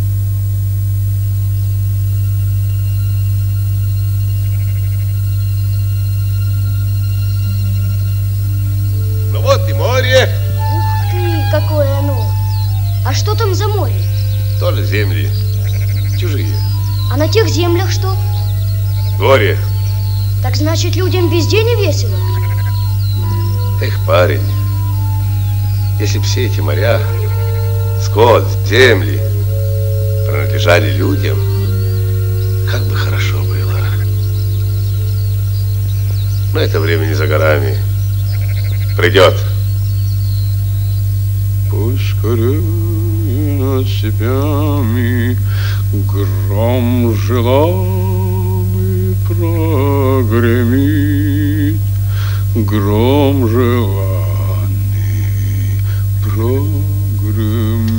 Ну вот и море. Ух ты, какое оно! А что там за море? Тоже земли. Чужие. А на тех землях что? Горе. Так значит, людям везде не весело? Эх, парень, если бы все эти моря, скот, земли принадлежали людям, как бы хорошо было. Но это время не за горами. Придет. Пусть скорее над степями гром желанный прогремит, гром желанный прогремит.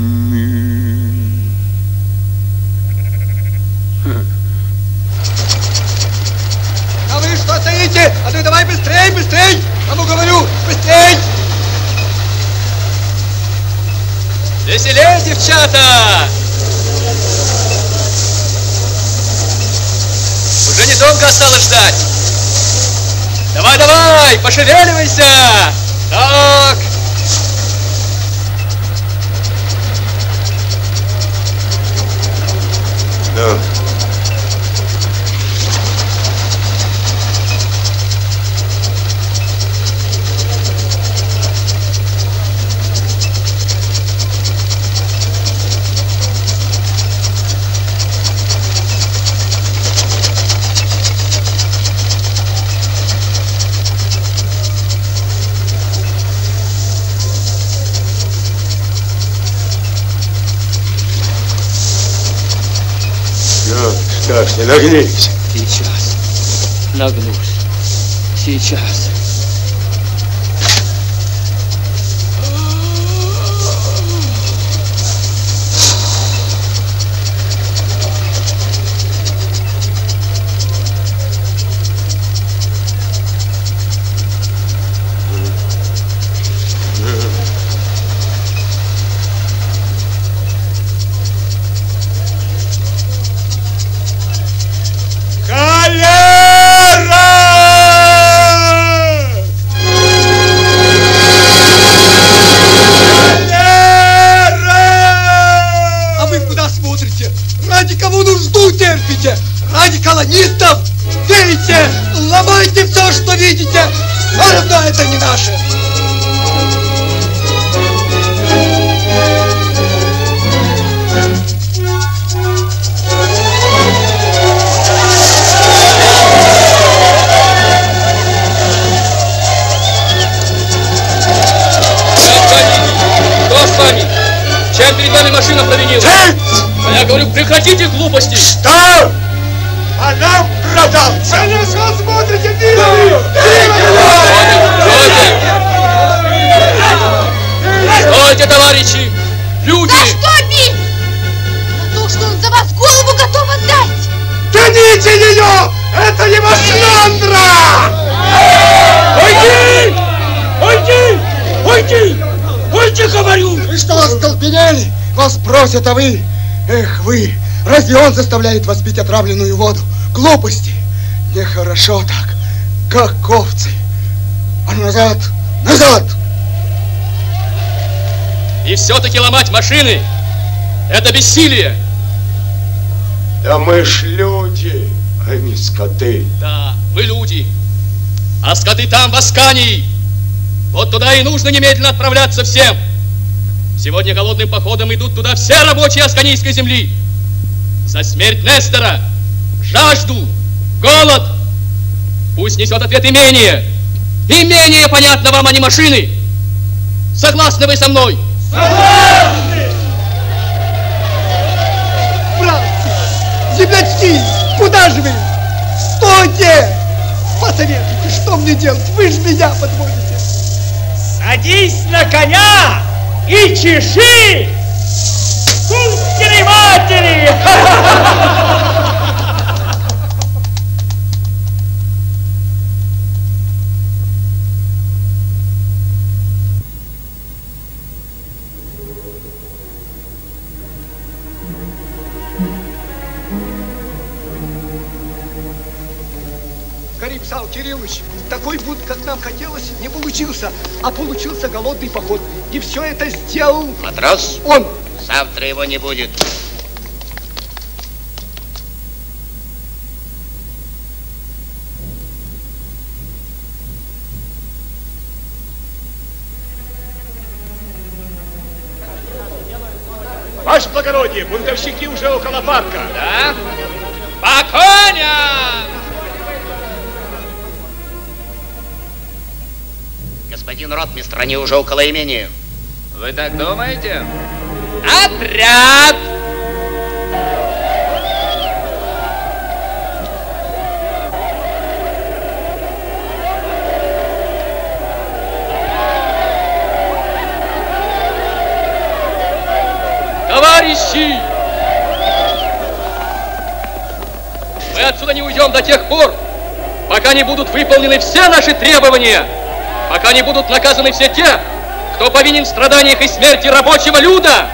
А вы что стоите? А ты давай быстрей, быстрей! Кому говорю, быстрей! Веселее, девчата! Уже недолго осталось ждать. Давай, давай, пошевеливайся! Так. Ну. Что ж, не нагнись. Сейчас. Нагнусь. Сейчас. Колонистов, верите, ломайте все, что видите, все равно это не наше. Кто с вами? Чем перед вами машина провинилась? А я говорю, прекратите глупости. Что? А нам продался! А на что смотрите, Дилы? Стойте, товарищи! Люди! За что бить? За то, что он за вас голову готов отдать! Гоните ее! Это его шландра! Уйди! Уйди! Люди, говорю! Вы что, остолбенели? Вас просят, а вы... Эх, вы! Разве он заставляет вас пить отравленную воду? Глупости! Нехорошо так, как овцы. А назад, назад! И все-таки ломать машины – это бессилие. Да мы ж люди, а не скоты. Да, мы люди. А скоты там, в Аскании. Вот туда и нужно немедленно отправляться всем. Сегодня голодным походом идут туда все рабочие асканийской земли. За смерть Нестора, жажду, голод. Пусть несет ответ имение. Имение, понятно вам, а не машины. Согласны вы со мной? Согласны! Братцы, землячки, куда же вы? Стойте! Посоветуйте, что мне делать? Вы же меня подводите. Садись на коня и чеши! Кунские матери! Каримсал Кириллович, такой бунт, как нам хотелось, не получился, а получился голодный поход. И все это сделал... Матрос? Он. Завтра его не будет. Ваше благородие, бунтовщики уже около парка. Да? По коням! Господин ротмистр, они уже около имения. Вы так думаете? Отряд! Товарищи! Мы отсюда не уйдем до тех пор, пока не будут выполнены все наши требования, пока не будут наказаны все те, кто повинен в страданиях и смерти рабочего люда.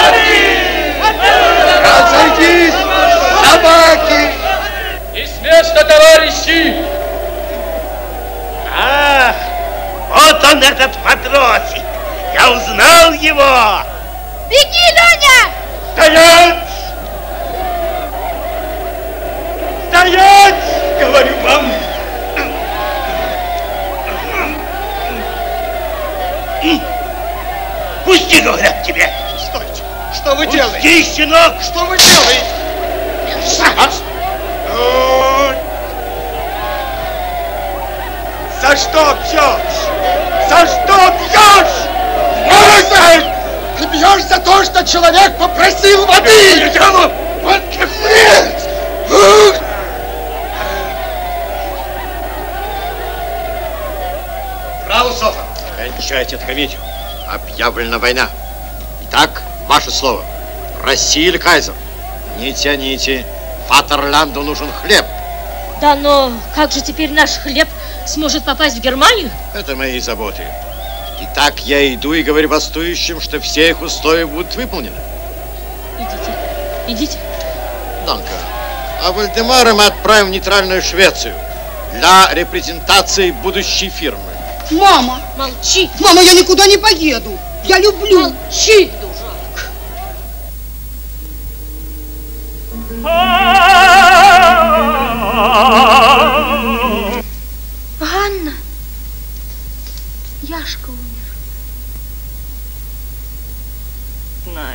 Разойдись, собаки! И с места, товарищи! Ах, вот он, этот матросик. Я узнал его. Беги, Леня! Стоять! Стоять! Говорю вам. Пусти, говорят тебе. Стойте! Что вы Пусти, делаете? Пусти, щенок! Что вы делаете? Вот. За что бьешь? За что бьешь? Молодец! Ты бьешь за то, что человек попросил воды! Вот нет! Право, Софа. Кончайте эту комедию. Объявлена война. Итак, ваше слово. Россия или кайзер? Не тяните. Фатерланду нужен хлеб. Да, но как же теперь наш хлеб сможет попасть в Германию? Это мои заботы. Итак, я иду и говорю бастующим, что все их условия будут выполнены. Идите, идите. Данка. А Вальдемара мы отправим в нейтральную Швецию для репрезентации будущей фирмы. Мама! Молчи! Мама, я никуда не поеду! Я люблю! Молчи, дурак! Ганна! Яшка умер. Най.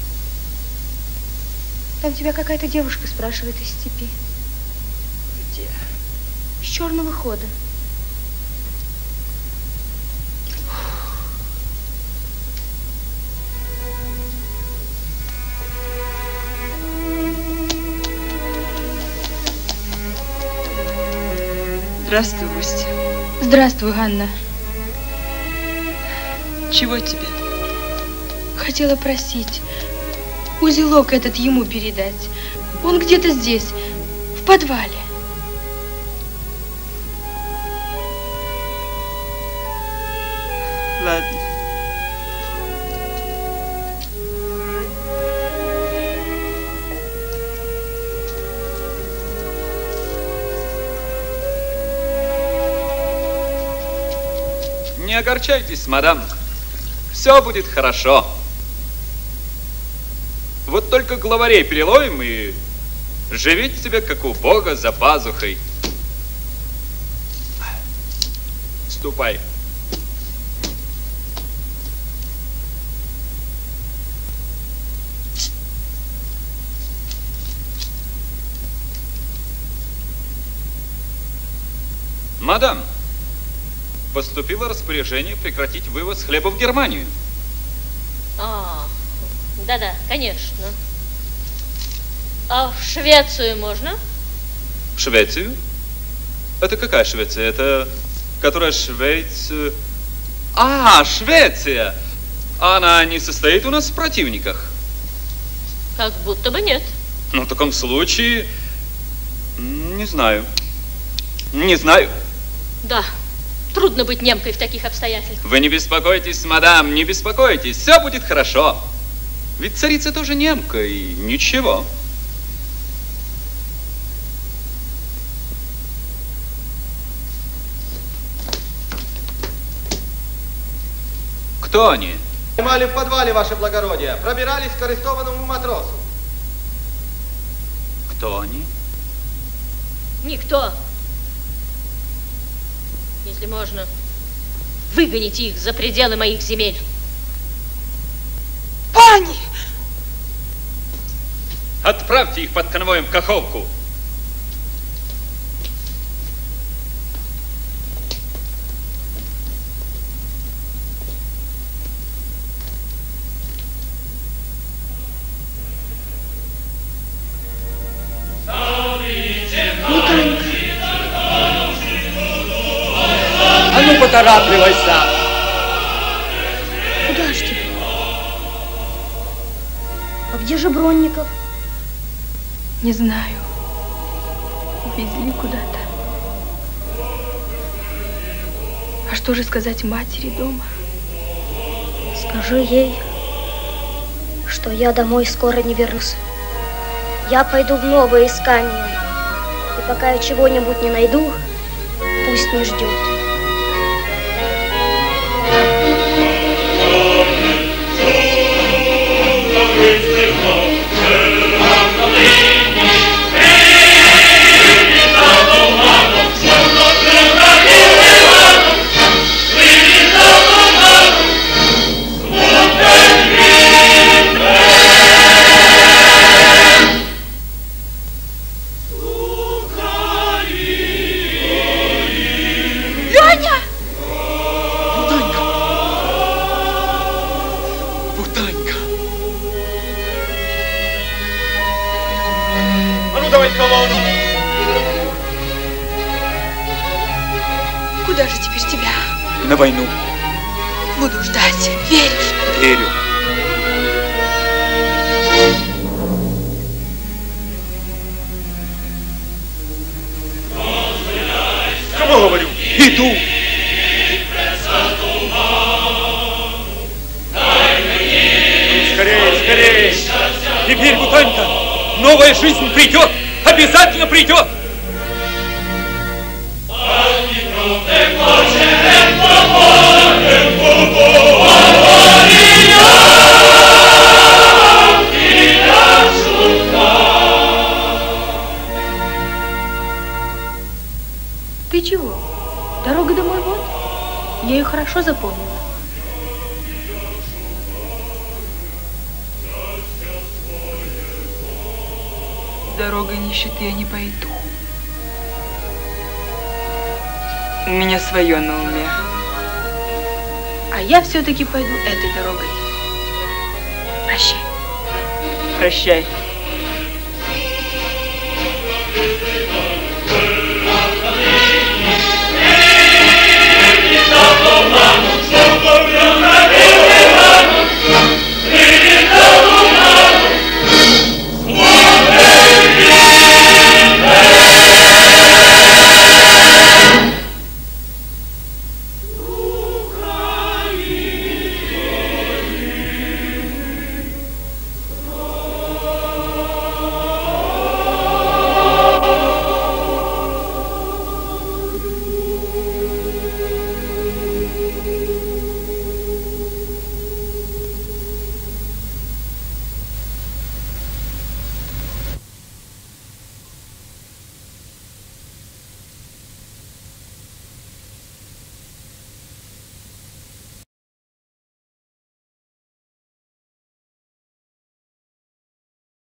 Там тебя какая-то девушка спрашивает из степи. Где? С черного хода. Здравствуй, Устья. Здравствуй, Ганна. Чего тебе? Хотела просить узелок этот ему передать. Он где-то здесь, в подвале. Ладно. Не огорчайтесь, мадам. Все будет хорошо. Вот только главарей переловим и живите себе, как у Бога, за пазухой. Ступай. Мадам, поступило распоряжение прекратить вывоз хлеба в Германию. А, да-да, конечно. А в Швецию можно? В Швецию? Это какая Швеция? Это которая Швеция... А, Швеция! Она не состоит у нас в противниках? Как будто бы нет. Ну, в таком случае... Не знаю. Не знаю. Да, трудно быть немкой в таких обстоятельствах. Вы не беспокойтесь, мадам, не беспокойтесь. Все будет хорошо. Ведь царица тоже немка, и ничего. Кто они? Снимали в подвале, ваше благородие. Пробирались к арестованному матросу. Кто они? Никто. Если можно, выгоните их за пределы моих земель. Пани! Отправьте их под конвоем в Каховку. А ну, поторапливайся! Куда ж ты? А где же Бронников? Не знаю. Увезли куда-то. А что же сказать матери дома? Скажи ей, что я домой скоро не вернусь. Я пойду в новое искание. И пока я чего-нибудь не найду, пусть не ждет. Куда же теперь тебя? На войну. Буду ждать. Веришь? Верю. Кому говорю? Иду. Скорее, скорее. Теперь, Бутанька, новая жизнь придет. Обязательно придет. Ты чего? Дорога домой вот. Я ее хорошо запомнила. Дорогой нищеты я не пойду. У меня свое на уме. А я все-таки пойду этой дорогой. Прощай. Прощай.